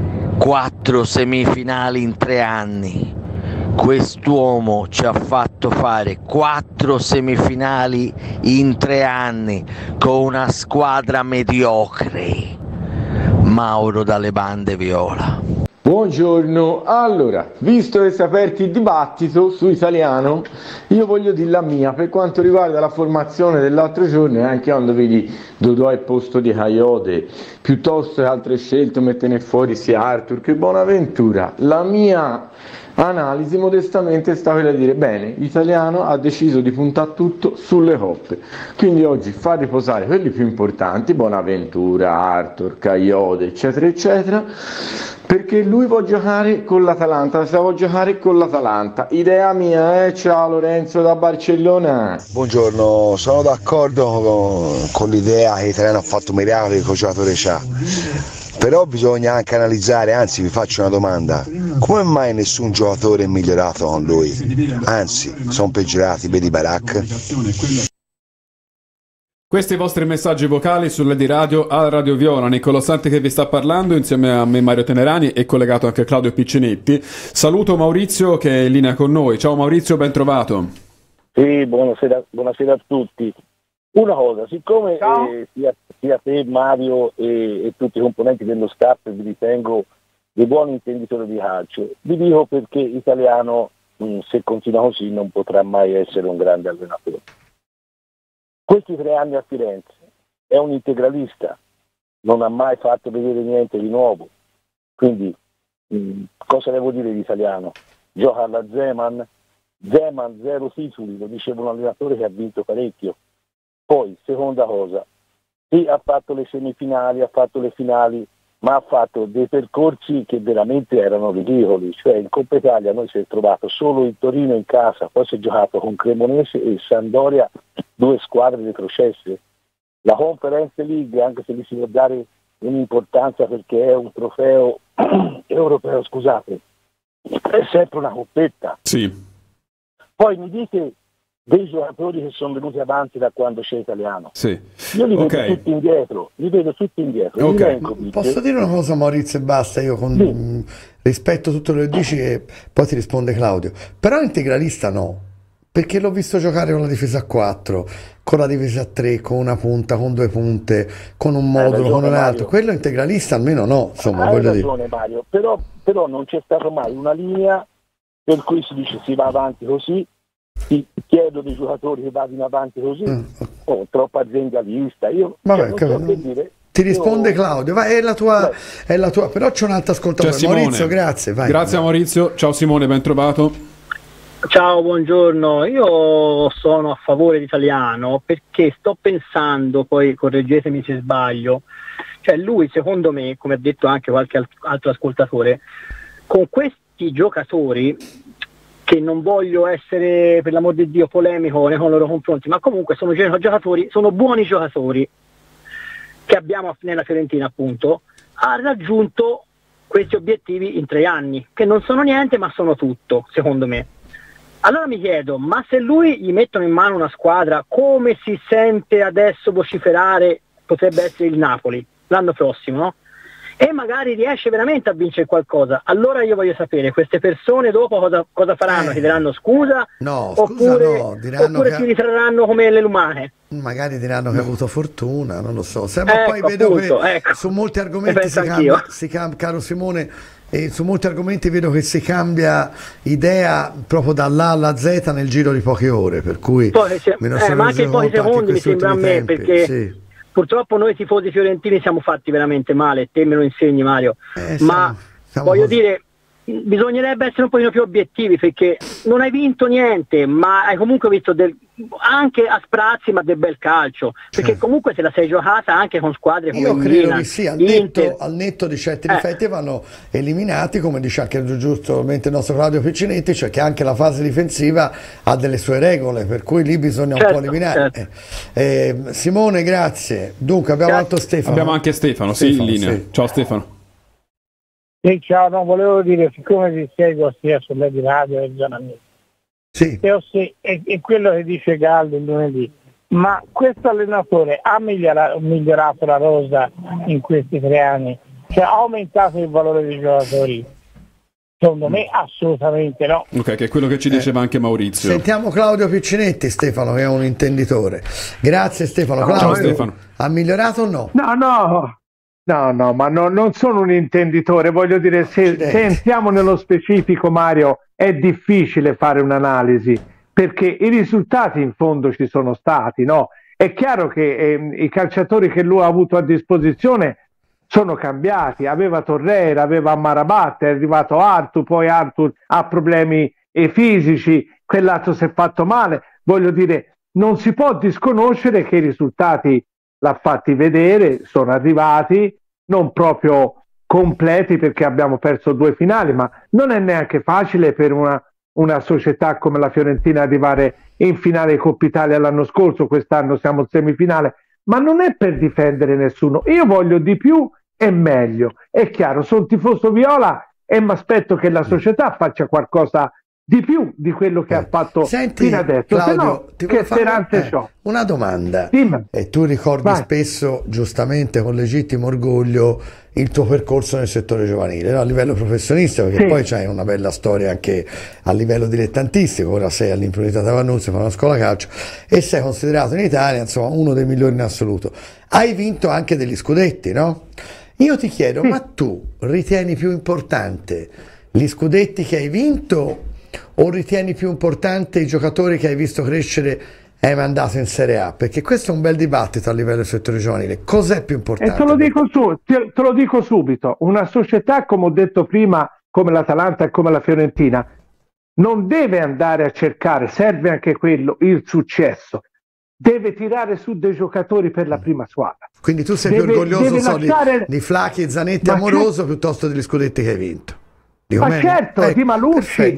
4 semifinali in 3 anni. Quest'uomo ci ha fatto fare 4 semifinali in 3 anni con una squadra mediocre. Mauro dalle bande viola. Buongiorno, allora, visto che si è aperto il dibattito su Italiano, io voglio dire la mia per quanto riguarda la formazione dell'altro giorno, e anche quando vedi Dodò al posto di Coyote, piuttosto che altre scelte, mettene fuori sia Arthur che Bonaventura. La mia analisi modestamente sta quella di dire: bene, l'Italiano ha deciso di puntare tutto sulle coppe, quindi oggi fa riposare quelli più importanti, Bonaventura, Arthur, Coyote, eccetera eccetera, perché lui vuole giocare con l'Atalanta, se vuole giocare con l'Atalanta. Idea mia, ciao Lorenzo da Barcellona. Buongiorno, sono d'accordo con l'idea che l'Italiano ha fatto miracoli che il giocatore c'ha, però bisogna anche analizzare, anzi vi faccio una domanda: come mai nessun giocatore è migliorato con lui? Anzi, sono peggiorati, vedi Barak? Questi i vostri messaggi vocali sulle di radio a Radio Viola. Niccolò Santi che vi sta parlando, insieme a me Mario Tenerani, e collegato anche Claudio Piccinetti. Saluto Maurizio che è in linea con noi. Ciao Maurizio, ben trovato. Sì, buonasera a tutti. Una cosa, siccome sia te Mario e tutti i componenti dello staff vi ritengo dei buoni intenditori di calcio, vi dico perché Italiano, se continua così, non potrà mai essere un grande allenatore. Questi 3 anni a Firenze è un integralista, non ha mai fatto vedere niente di nuovo, quindi cosa devo dire di Italiano? Gioca alla Zeman 0 titoli, lo diceva un allenatore che ha vinto parecchio. Poi, seconda cosa, sì, ha fatto le semifinali, ha fatto le finali, ma ha fatto dei percorsi che veramente erano ridicoli. Cioè in Coppa Italia noi si è trovato solo il Torino in casa, poi si è giocato con Cremonese e Sampdoria, 2 squadre retrocesse. La Conference League, anche se gli si può dare un'importanza perché è un trofeo europeo, scusate, è sempre una coppetta. Sì. Poi mi dite dei giocatori che sono venuti avanti da quando c'è Italiano. Sì. Io li vedo tutti indietro, Okay. Posso dire una cosa Maurizio e basta, io rispetto tutto quello che dici e poi ti risponde Claudio, però integralista no, perché l'ho visto giocare con la difesa a 4, con la difesa a 3, con una punta, con 2 punte, con un modulo, con un altro. Quello integralista almeno no, insomma. Hai ragione Mario, però non c'è stata mai una linea per cui si dice si va avanti così. Ti chiedo dei giocatori che vadano avanti così, troppo aziendalista. Io non so che dire. Ti risponde Claudio, vai, è la tua, però c'è un altro ascoltatore. Maurizio, grazie. Vai. Grazie Maurizio, ciao Simone, ben trovato. Ciao, buongiorno. Io sono a favore di Italiano perché sto pensando, poi correggetemi se sbaglio, cioè lui secondo me, come ha detto anche qualche altro ascoltatore, con questi giocatori, che non voglio essere per l'amor di Dio polemico nei loro confronti, ma comunque sono giocatori, sono buoni giocatori che abbiamo nella Fiorentina, appunto, ha raggiunto questi obiettivi in 3 anni, che non sono niente ma sono tutto, secondo me. Allora mi chiedo, ma se lui gli mettono in mano una squadra, come si sente adesso vociferare potrebbe essere il Napoli l'anno prossimo, no? E magari riesce veramente a vincere qualcosa, allora io voglio sapere queste persone dopo cosa faranno, chiederanno scusa? No, oppure si ritrarranno come le lumane? Magari diranno che ha avuto fortuna, non lo so. Poi vedo che su molti argomenti caro Simone, su molti argomenti vedo che si cambia idea proprio dall'A alla Z nel giro di poche ore, per cui ma anche in pochi secondi mi sembra a me, perché purtroppo noi tifosi fiorentini siamo fatti veramente male, te me lo insegni Mario, voglio dire, bisognerebbe essere un pochino più obiettivi, perché non hai vinto niente, ma hai comunque visto anche a sprazzi, ma del bel calcio, perché comunque se la sei giocata anche con squadre come io credo Milan, che sì, al netto di certi difetti vanno eliminati, come dice anche giustamente il nostro Claudio Piccinetti, cioè che anche la fase difensiva ha delle sue regole, per cui lì bisogna un po' eliminare. Simone, grazie. Dunque abbiamo altro Stefano. Abbiamo anche Stefano, sì, in linea. Sì. Ciao Stefano. Ciao, no, volevo dire, siccome vi seguo sia sulle di radio e zona mia, e quello che dice Gallo il lunedì, ma questo allenatore ha migliorato la rosa in questi 3 anni? Cioè ha aumentato il valore dei giocatori? Secondo me assolutamente no. Ok, che è quello che ci diceva anche Maurizio. Sentiamo Claudio Piccinetti, Stefano, che è un intenditore. Grazie Stefano. Claudio, ciao Stefano. Ha migliorato o no? No, ma non sono un intenditore, voglio dire, se entriamo nello specifico, Mario, è difficile fare un'analisi, perché i risultati in fondo ci sono stati, no? È chiaro che i calciatori che lui ha avuto a disposizione sono cambiati, aveva Torreira, aveva Amrabat, è arrivato Arthur, poi Arthur ha problemi fisici, quell'altro si è fatto male, voglio dire, non si può disconoscere che i risultati l'ha fatti vedere, sono arrivati, non proprio completi perché abbiamo perso 2 finali, ma non è neanche facile per una società come la Fiorentina arrivare in finale di Coppa Italia l'anno scorso, quest'anno siamo in semifinale, ma non è per difendere nessuno, io voglio di più e meglio, è chiaro, sono tifoso viola e mi aspetto che la società faccia qualcosa di più di quello che ha fatto fino adesso. Claudio, se no, che speranze c'ho? Una domanda. Dimmi. E tu ricordi spesso, giustamente con legittimo orgoglio, il tuo percorso nel settore giovanile, no? A livello professionista, perché poi c'hai una bella storia anche a livello dilettantistico. Ora sei all'Imprunità Tavannuzzi, fa una scuola calcio e sei considerato in Italia insomma uno dei migliori in assoluto. Hai vinto anche degli scudetti, no? Io ti chiedo, ma tu ritieni più importante gli scudetti che hai vinto o ritieni più importante i giocatori che hai visto crescere e hai mandato in Serie A? Perché questo è un bel dibattito a livello del settore giovanile. Cos'è più importante? E te lo dico subito, una società, come ho detto prima, come l'Atalanta e come la Fiorentina, non deve andare a cercare, serve anche quello, il successo, deve tirare su dei giocatori per la prima squadra. Quindi tu sei più orgoglioso di Flacchi e Zanetti Amoroso piuttosto degli scudetti che hai vinto? Ma certo, Di Malucci,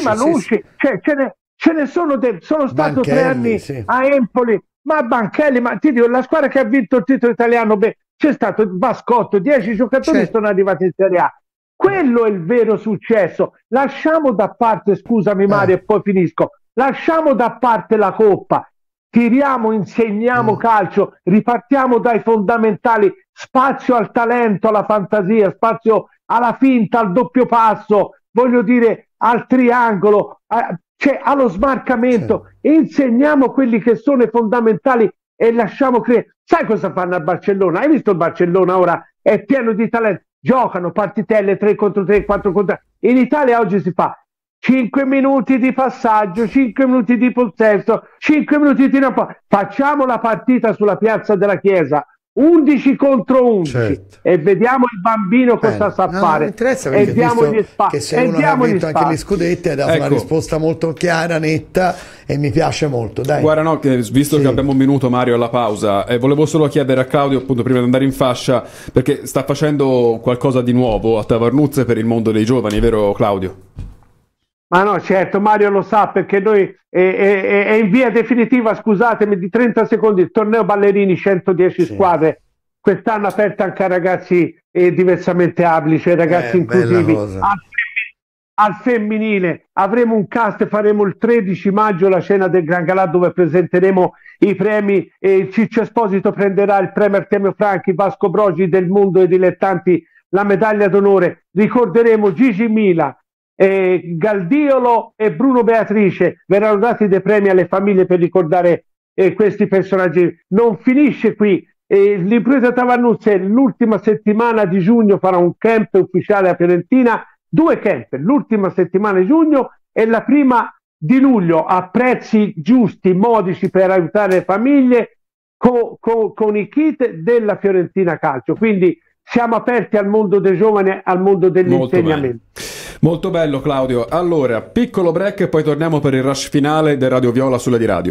cioè, ce ne sono stato 3 anni a Empoli, ma Banchelli, ma ti dico, la squadra che ha vinto il titolo italiano, c'è stato il Bascotto, 10 giocatori sono arrivati in Serie A. Quello è il vero successo. Lasciamo da parte, scusami Mario e poi finisco, lasciamo da parte la Coppa, tiriamo, insegniamo calcio, ripartiamo dai fondamentali, spazio al talento, alla fantasia, spazio alla finta, al doppio passo, voglio dire al triangolo, cioè allo smarcamento, insegniamo quelli che sono i fondamentali e lasciamo creare. Sai cosa fanno a Barcellona? Hai visto il Barcellona ora? È pieno di talento, giocano partitelle 3 contro 3, 4 contro 3. In Italia oggi si fa 5 minuti di passaggio, 5 minuti di possesso, 5 minuti di facciamo la partita sulla piazza della Chiesa, 11 contro 11 e vediamo il bambino cosa sa fare. Non interessa, perché che sei uno che ha vinto anche gli scudetti, hai dato una risposta molto chiara, netta e mi piace molto. Dai. Guarda, no, visto che abbiamo un minuto, Mario, alla pausa, volevo solo chiedere a Claudio, appunto, prima di andare in fascia, perché sta facendo qualcosa di nuovo a Tavernuzze per il mondo dei giovani, vero Claudio? Ma no, certo, Mario lo sa, perché noi è in via definitiva, scusatemi, di 30 secondi, il torneo ballerini, 110 squadre, quest'anno aperto anche a ragazzi diversamente abili, cioè ragazzi inclusivi. Al femminile avremo un cast, faremo il 13 maggio la cena del Gran Galà dove presenteremo i premi, Ciccio Esposito prenderà il premio Artemio Franchi, Vasco Brogi del Mondo e Dilettanti la medaglia d'onore, ricorderemo Gigi Mila, Galdiolo e Bruno Beatrice, verranno dati dei premi alle famiglie per ricordare questi personaggi. Non finisce qui, l'Impresa Tavannuzze l'ultima settimana di giugno farà un camp ufficiale a Fiorentina, 2 camp, l'ultima settimana di giugno e la prima di luglio, a prezzi giusti, modici, per aiutare le famiglie con i kit della Fiorentina Calcio. Quindi siamo aperti al mondo dei giovani, al mondo dell'insegnamento. Molto bello, Claudio. Allora, piccolo break e poi torniamo per il rush finale del Radio Viola sulla di radio.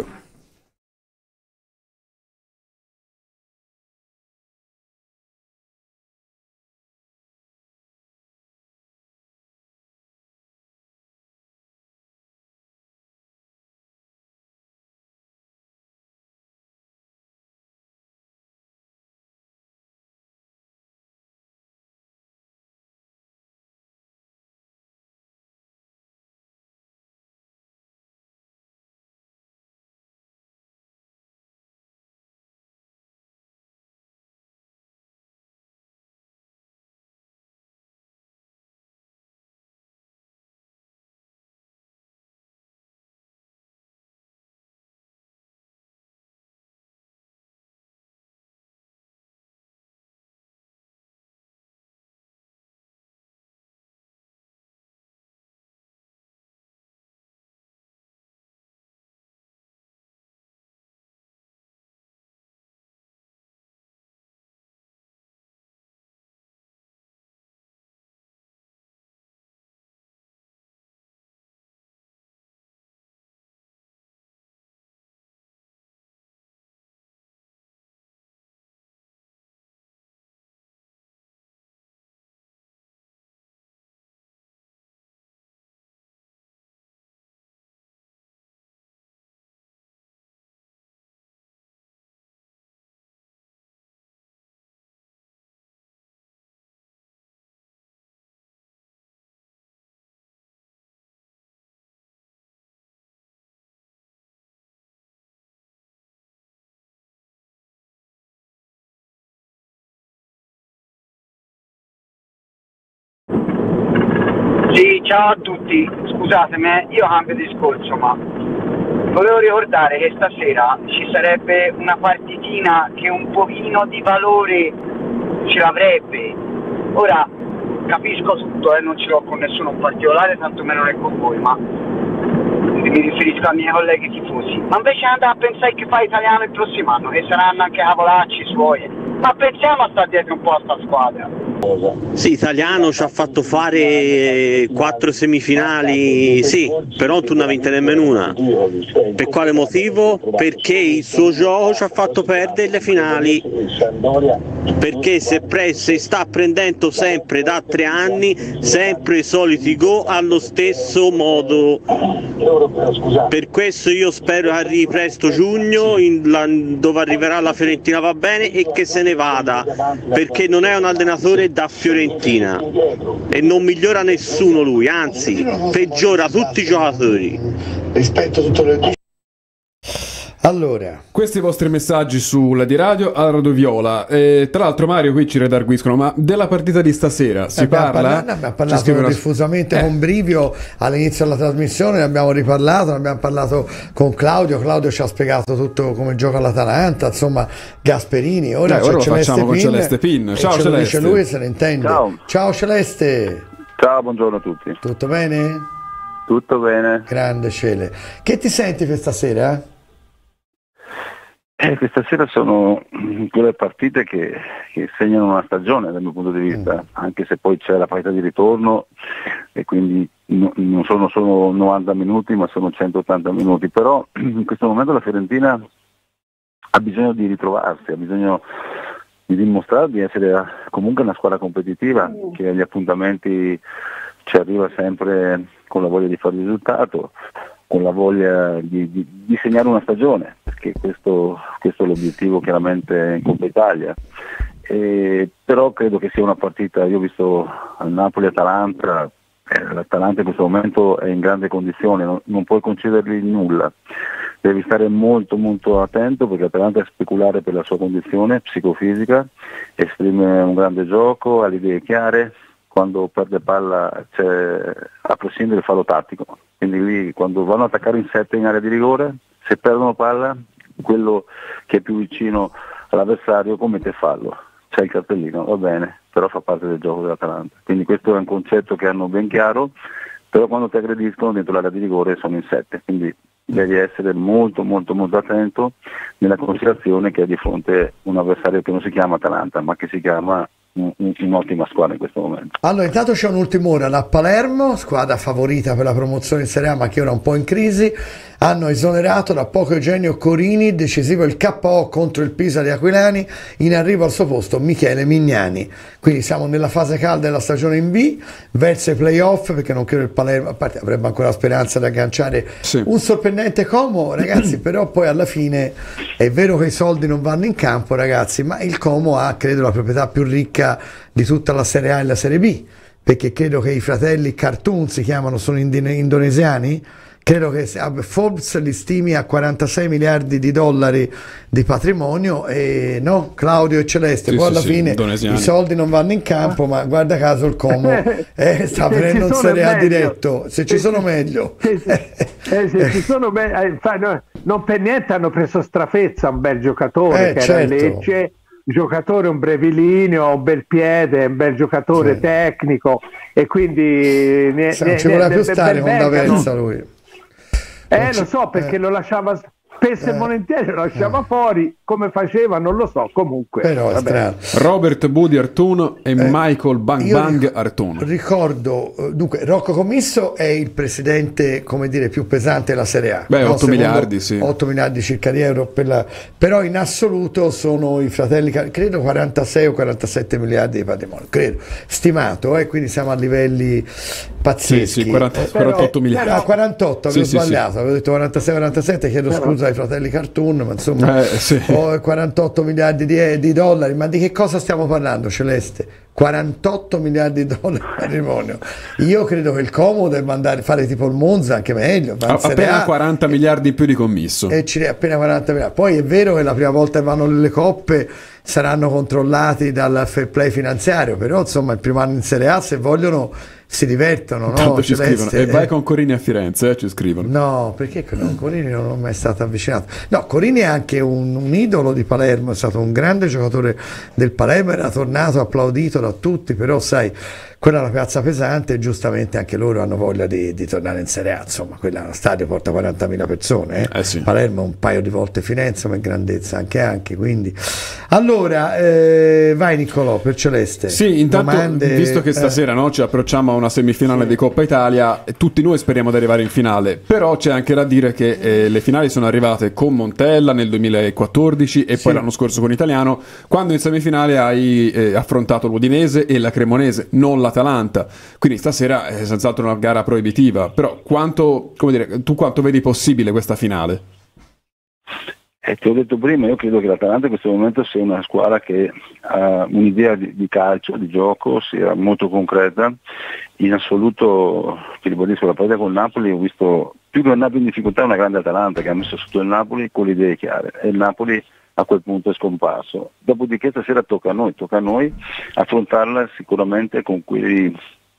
Sì, ciao a tutti, scusatemi, io cambio discorso, ma volevo ricordare che stasera ci sarebbe una partitina che un pochino di valore ce l'avrebbe. Ora, capisco tutto, non ce l'ho con nessuno in particolare, tantomeno non è con voi, ma mi riferisco ai miei colleghi tifosi. Ma invece andare a pensare che fa italiano il prossimo anno, che saranno anche cavolacci suoi, ma pensiamo a stare dietro un po' a sta squadra. Sì, Italiano ci ha fatto fare 4 semifinali, sì, però tu non ne vinti nemmeno una. Per quale motivo? Perché il suo gioco ci ha fatto perdere le finali. Perché si sta prendendo sempre da 3 anni, sempre i soliti gol allo stesso modo. Per questo io spero che arrivi presto giugno, dove arriverà la Fiorentina va bene, e che se ne vada, perché non è un allenatore da Fiorentina e non migliora nessuno lui, anzi peggiora tutti i giocatori. Rispetto tutto le... Allora, questi i vostri messaggi sulla di radio a Radio Viola. Tra l'altro, Mario, qui ci redarguiscono, ma della partita di stasera si parla? Abbiamo parlato diffusamente con Brivio all'inizio della trasmissione, ne abbiamo riparlato, ne abbiamo parlato con Claudio. Claudio ci ha spiegato tutto come gioca l'Atalanta, insomma, Gasperini. Ora lo facciamo con Celeste Pin. Ciao Celeste. Celeste. Dice lui, se ne intende. Ciao Celeste. Ciao, buongiorno a tutti. Tutto bene? Tutto bene. Grande Cele. Che ti senti per stasera? Questa sera sono quelle partite che segnano una stagione dal mio punto di vista, anche se poi c'è la partita di ritorno e quindi non sono solo 90 minuti ma sono 180 minuti, però in questo momento la Fiorentina ha bisogno di ritrovarsi, ha bisogno di dimostrare di essere comunque una squadra competitiva, che agli appuntamenti ci arriva sempre con la voglia di fare il risultato, con la voglia di segnare una stagione, perché questo è l'obiettivo chiaramente in Coppa Italia. Però credo che sia una partita, io ho visto al Napoli-Atalanta, l'Atalanta in questo momento è in grande condizione, non puoi concedergli nulla, devi stare molto molto attento, perché l'Atalanta è speculare per la sua condizione psicofisica, esprime un grande gioco, ha le idee chiare, quando perde palla c'è a prescindere il fallo tattico, quindi lì quando vanno ad attaccare in 7 in area di rigore, se perdono palla, quello che è più vicino all'avversario commette fallo, c'è il cartellino, va bene, però fa parte del gioco dell'Atalanta, quindi questo è un concetto che hanno ben chiaro, però quando ti aggrediscono dentro l'area di rigore sono in 7, quindi devi essere molto molto molto attento nella considerazione che hai di fronte un avversario che non si chiama Atalanta ma che si chiama un'ottima squadra in questo momento. Allora, intanto c'è un'ultima ora da Palermo, squadra favorita per la promozione in Serie A, ma che ora è un po' in crisi. Hanno esonerato da poco Eugenio Corini, decisivo il KO contro il Pisa di Aquilani, in arrivo al suo posto Michele Mignani. Quindi siamo nella fase calda della stagione in B, verso i playoff, perché non credo il Palermo, a parte avrebbe ancora la speranza di agganciare un sorprendente Como, ragazzi, però poi alla fine è vero che i soldi non vanno in campo, ragazzi, ma il Como ha, credo, la proprietà più ricca di tutta la Serie A e la Serie B, perché credo che i fratelli Cartoon si chiamano, sono indonesiani. Credo che Forbes li stimi a 46 miliardi di dollari di patrimonio, e no, Claudio e Celeste, poi alla fine i soldi non vanno in campo, ma guarda caso il Como sta prendendo un Serie A diretto, se ci sono meglio. Se ci sono non per niente hanno preso Strafezza, un bel giocatore che certo. era Lecce, giocatore un brevilineo, un bel piede, un bel giocatore tecnico, e quindi ci voleva più stare con D'Aversa lui. Lo so, perché lo lasciava spesso e volentieri, lo lasciava fuori, come faceva non lo so, comunque. Però è strano. Robert Budi Artuno e Michael Bang Bang Artuno. Ricordo, dunque, Rocco Commisso è il presidente, come dire, più pesante della Serie A. 8 miliardi, sì. 8 miliardi circa di euro però in assoluto sono i fratelli, credo 46 o 47 miliardi di patrimonio, credo, stimato, quindi siamo a livelli pazzeschi. Sì, 48 miliardi. 48, avevo sbagliato, avevo detto 46-47, chiedo scusa ai fratelli Cartoon, ma insomma 48 miliardi di dollari, ma di che cosa stiamo parlando, Celeste? 48 miliardi di dollari di patrimonio. Io credo che il Como debba andare a fare tipo il Monza, anche meglio, appena 40 miliardi in più di commisso, e appena 40 miliardi. Poi è vero che la prima volta che vanno nelle coppe saranno controllati dal fair play finanziario, però insomma il primo anno in Serie A, se vogliono, si divertono, no? Ci scrivono, e vai con Corini a Firenze, ci scrivono. No, perché Corini non è mai stato avvicinato. No, Corini è anche un idolo di Palermo, è stato un grande giocatore del Palermo, era tornato applaudito da tutti, però sai, quella è la piazza pesante e giustamente anche loro hanno voglia di tornare in Serie A, insomma, quella stadio porta 40.000 persone, sì. Palermo un paio di volte Firenze, ma in grandezza anche, quindi. Allora, vai Niccolò per Celeste. Sì, intanto, visto che stasera ci approcciamo a una semifinale di Coppa Italia, tutti noi speriamo di arrivare in finale, però c'è anche da dire che le finali sono arrivate con Montella nel 2014 e poi l'anno scorso con Italiano, quando in semifinale hai affrontato l'Udinese e la Cremonese, non l'Atalanta, quindi stasera è senz'altro una gara proibitiva, però tu quanto vedi possibile questa finale? Ti ho detto prima, io credo che l'Atalanta in questo momento sia una squadra che ha un'idea di calcio, di gioco, sia molto concreta. In assoluto, ti ribadisco, la partita con il Napoli ho visto più che il Napoli in difficoltà, una grande Atalanta che ha messo sotto il Napoli con le idee chiare, e il Napoli a quel punto è scomparso. Dopodiché stasera tocca a noi affrontarla sicuramente con quelle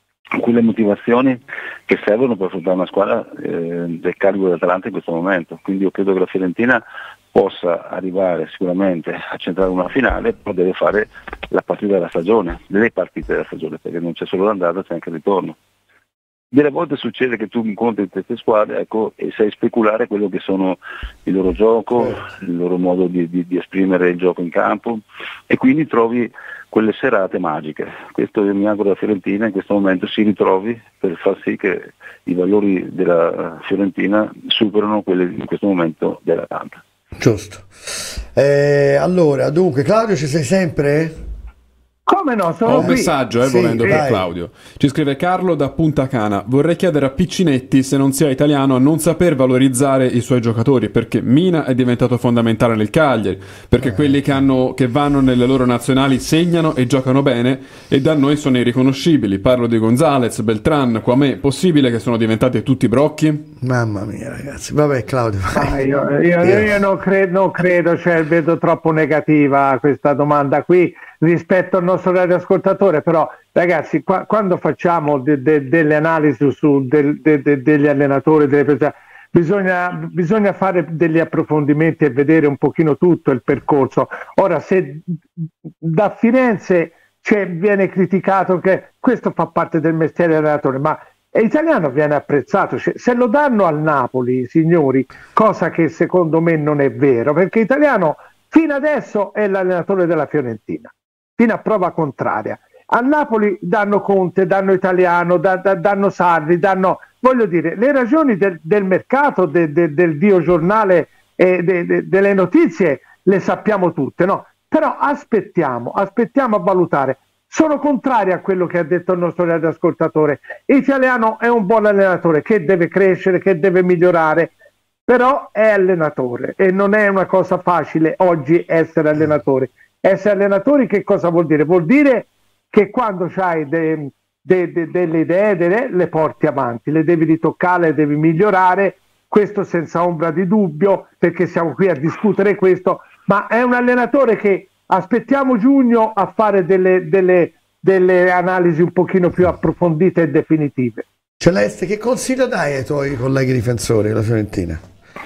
motivazioni che servono per affrontare una squadra del calibro dell'Atalanta in questo momento. Quindi io credo che la Fiorentina possa arrivare sicuramente a centrare una finale, però deve fare la partita della stagione, le partite della stagione, perché non c'è solo l'andata, c'è anche il ritorno. Delle volte succede che tu incontri queste squadre, e sai speculare quello che sono il loro gioco, il loro modo di esprimere il gioco in campo, e quindi trovi quelle serate magiche. Questo io mi auguro la Fiorentina in questo momento si ritrovi, per far sì che i valori della Fiorentina superano quelli in questo momento dell'Atalanta. Giusto. Allora, dunque, Claudio, ci sei sempre? Come no, sono Ho un qui. messaggio, volendo, per Claudio. Ci scrive Carlo da Punta Cana: vorrei chiedere a Piccinetti se non sia italiano a non saper valorizzare i suoi giocatori, perché Mina è diventato fondamentale nel Cagliari, perché quelli che vanno nelle loro nazionali segnano e giocano bene, e da noi sono irriconoscibili. Parlo di Gonzalez, Beltran, Quamè. Possibile che sono diventati tutti brocchi? Mamma mia, ragazzi. Vabbè, Claudio. Io non credo, cioè, vedo troppo negativa questa domanda qui rispetto al nostro radioascoltatore, però ragazzi, quando facciamo delle analisi degli allenatori, delle persone, bisogna fare degli approfondimenti e vedere un pochino tutto il percorso. Ora, se da Firenze viene criticato che questo fa parte del mestiere dell'allenatore, ma Italiano viene apprezzato, se lo danno al Napoli, signori, cosa che secondo me non è vero, perché Italiano fino adesso è l'allenatore della Fiorentina. fino a prova contraria. A Napoli danno Conte, danno Italiano, danno Sarri, voglio dire, le ragioni del mercato, del dio giornale e delle notizie le sappiamo tutte, no? Però aspettiamo a valutare. Sono contrario a quello che ha detto il nostro radioascoltatore. Italiano è un buon allenatore che deve crescere, che deve migliorare, però è allenatore e non è una cosa facile oggi essere allenatore. Essere allenatori che cosa vuol dire? Vuol dire che quando hai delle idee le porti avanti, le devi ritoccare, le devi migliorare, questo senza ombra di dubbio, perché siamo qui a discutere questo, ma è un allenatore che aspettiamo giugno a fare delle analisi un pochino più approfondite e definitive. Celeste, che consiglio dai ai tuoi colleghi difensori della Fiorentina?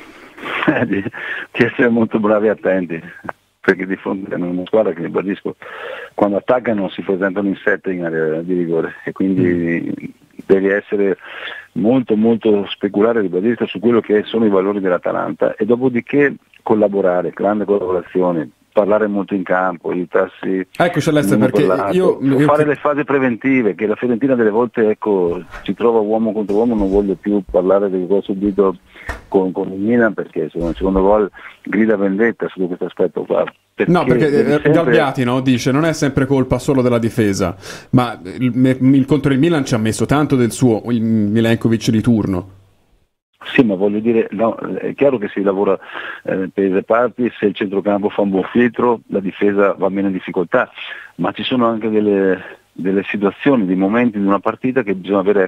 Di essere molto bravi e attenti, perché di fronte a una squadra che, ribadisco, quando attaccano si presentano in 7 in area di rigore e quindi devi essere molto molto speculare, ribadisco, su quello che sono i valori dell'Atalanta e dopodiché collaborare, grande collaborazione, parlare molto in campo, aiutarsi. Ecco Celeste, perché io fare le fasi preventive, che la Fiorentina delle volte si trova uomo contro uomo, non voglio più parlare di cosa ho subito con il Milan, perché il secondo gol grida vendetta su questo aspetto qua. Perché Galbiati dice non è sempre colpa solo della difesa, ma contro il Milan ci ha messo tanto del suo il Milenkovic di turno. Sì, ma voglio dire, no, è chiaro che si lavora per i reparti, se il centrocampo fa un buon filtro, la difesa va meno in difficoltà, ma ci sono anche delle situazioni, dei momenti di una partita che bisogna avere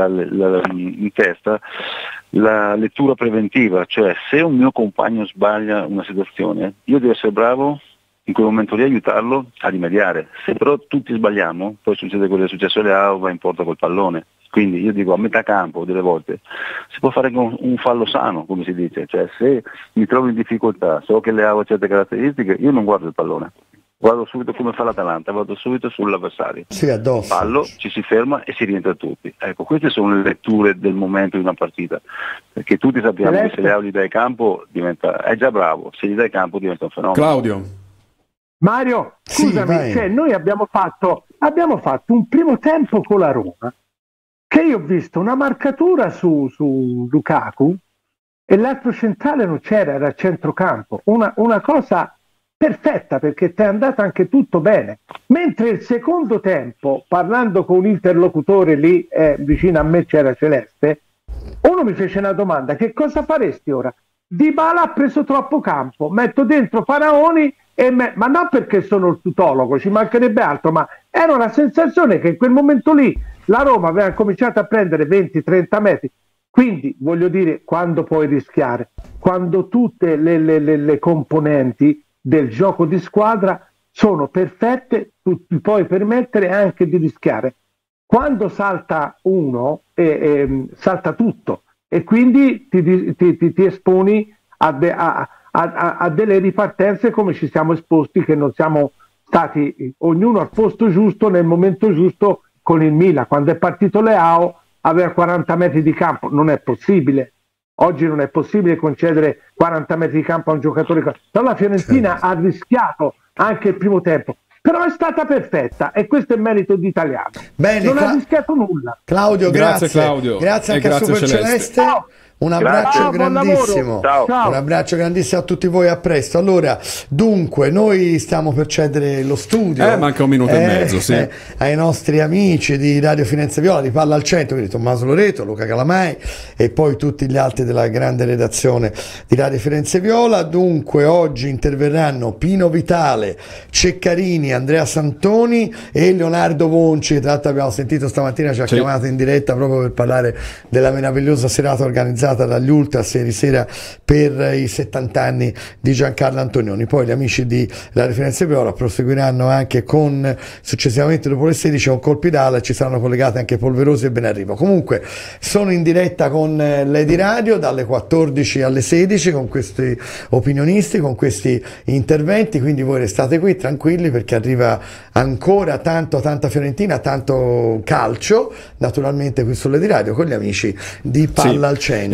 in testa la lettura preventiva, cioè se un mio compagno sbaglia una situazione, io devo essere bravo in quel momento lì aiutarlo a rimediare. Se però tutti sbagliamo, poi succede quello che è successo alle AO, va in porta col pallone. Quindi io dico, a metà campo delle volte si può fare con un fallo sano, come si dice, cioè se mi trovo in difficoltà, so che le AO certe caratteristiche, io non guardo il pallone, guardo subito come fa l'Atalanta, vado subito sull'avversario, fallo, ci si ferma e si rientra tutti. Ecco, queste sono le letture del momento di una partita, perché tutti sappiamo che se le AO gli dai campo è già bravo, se gli dai campo diventa un fenomeno. Claudio. Mario, scusami, cioè noi abbiamo fatto un primo tempo con la Roma che io ho visto una marcatura su Lukaku e l'altro centrale non c'era, era a centrocampo, una cosa perfetta perché ti è andato anche tutto bene, mentre il secondo tempo, parlando con un interlocutore lì vicino a me c'era Celeste, uno mi fece una domanda: che cosa faresti ora? Dybala ha preso troppo campo, metto dentro Faraoni ma non perché sono il tutologo, ci mancherebbe altro, ma era una sensazione che in quel momento lì la Roma aveva cominciato a prendere 20-30 metri. Quindi voglio dire, quando puoi rischiare? Quando tutte le componenti del gioco di squadra sono perfette, tu ti puoi permettere anche di rischiare. Quando salta uno, salta tutto e quindi ti esponi a delle ripartenze come ci siamo esposti, che non siamo stati ognuno al posto giusto nel momento giusto con il Milan. Quando è partito Leao aveva 40 metri di campo, non è possibile. Oggi non è possibile concedere 40 metri di campo a un giocatore. Però la Fiorentina ha rischiato anche il primo tempo, però è stata perfetta e questo è merito di Italiano. Bene, non ha rischiato nulla. Claudio, grazie Claudio. Grazie anche a Super Celeste. Un abbraccio grandissimo. Un abbraccio grandissimo a tutti voi, a presto. Allora, dunque, noi stiamo per cedere lo studio. Manca un minuto e mezzo, sì. Ai nostri amici di Radio Firenze Viola, di Palla al Centro, quindi Tommaso Loreto, Luca Calamai e poi tutti gli altri della grande redazione di Radio Firenze Viola. Dunque, oggi interverranno Pino Vitale, Ceccarini, Andrea Santoni e Leonardo Vonci, che tra l'altro abbiamo sentito stamattina, ci ha chiamato in diretta proprio per parlare della meravigliosa serata organizzata dagli Ultras ieri sera per i 70 anni di Giancarlo Antonioni. Poi gli amici di Radio Firenze Viola proseguiranno anche successivamente dopo le 16 con Colpi d'Ala e ci saranno collegate anche Polverosi e Benarrivo. Comunque sono in diretta con Lady Radio dalle 14 alle 16 con questi opinionisti, con questi interventi, quindi voi restate qui tranquilli perché arriva ancora tanta Fiorentina, tanto calcio, naturalmente qui su Lady Radio con gli amici di Palla al Centro.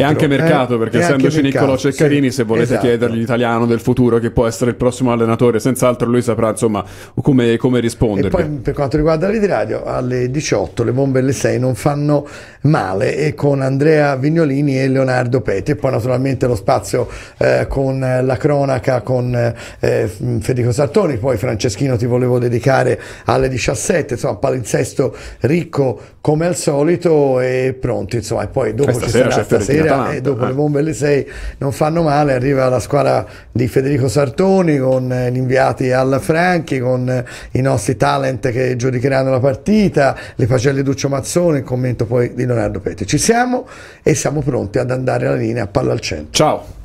anche mercato, perché essendoci Niccolò Ceccarini, se volete chiedergli l'italiano del futuro che può essere il prossimo allenatore, senz'altro lui saprà insomma come rispondere. E poi per quanto riguarda Rete Radio, alle 18 le bombe alle 6 non fanno male, e con Andrea Vignolini e Leonardo Peti, e poi naturalmente lo spazio con la cronaca con Federico Sartoni. Poi Franceschino ti volevo dedicare alle 17, insomma palinsesto ricco come al solito e pronti, insomma. E poi dopo ci sarà stasera, e dopo le bombe alle 6 non fanno male, arriva la squadra di Federico Sartoni con gli inviati alla Franchi, con i nostri talent che giudicheranno la partita, le pagelle Duccio Mazzone, il commento poi di Leonardo Peti. Ci siamo e siamo pronti ad andare alla linea a Palla al Centro. Ciao.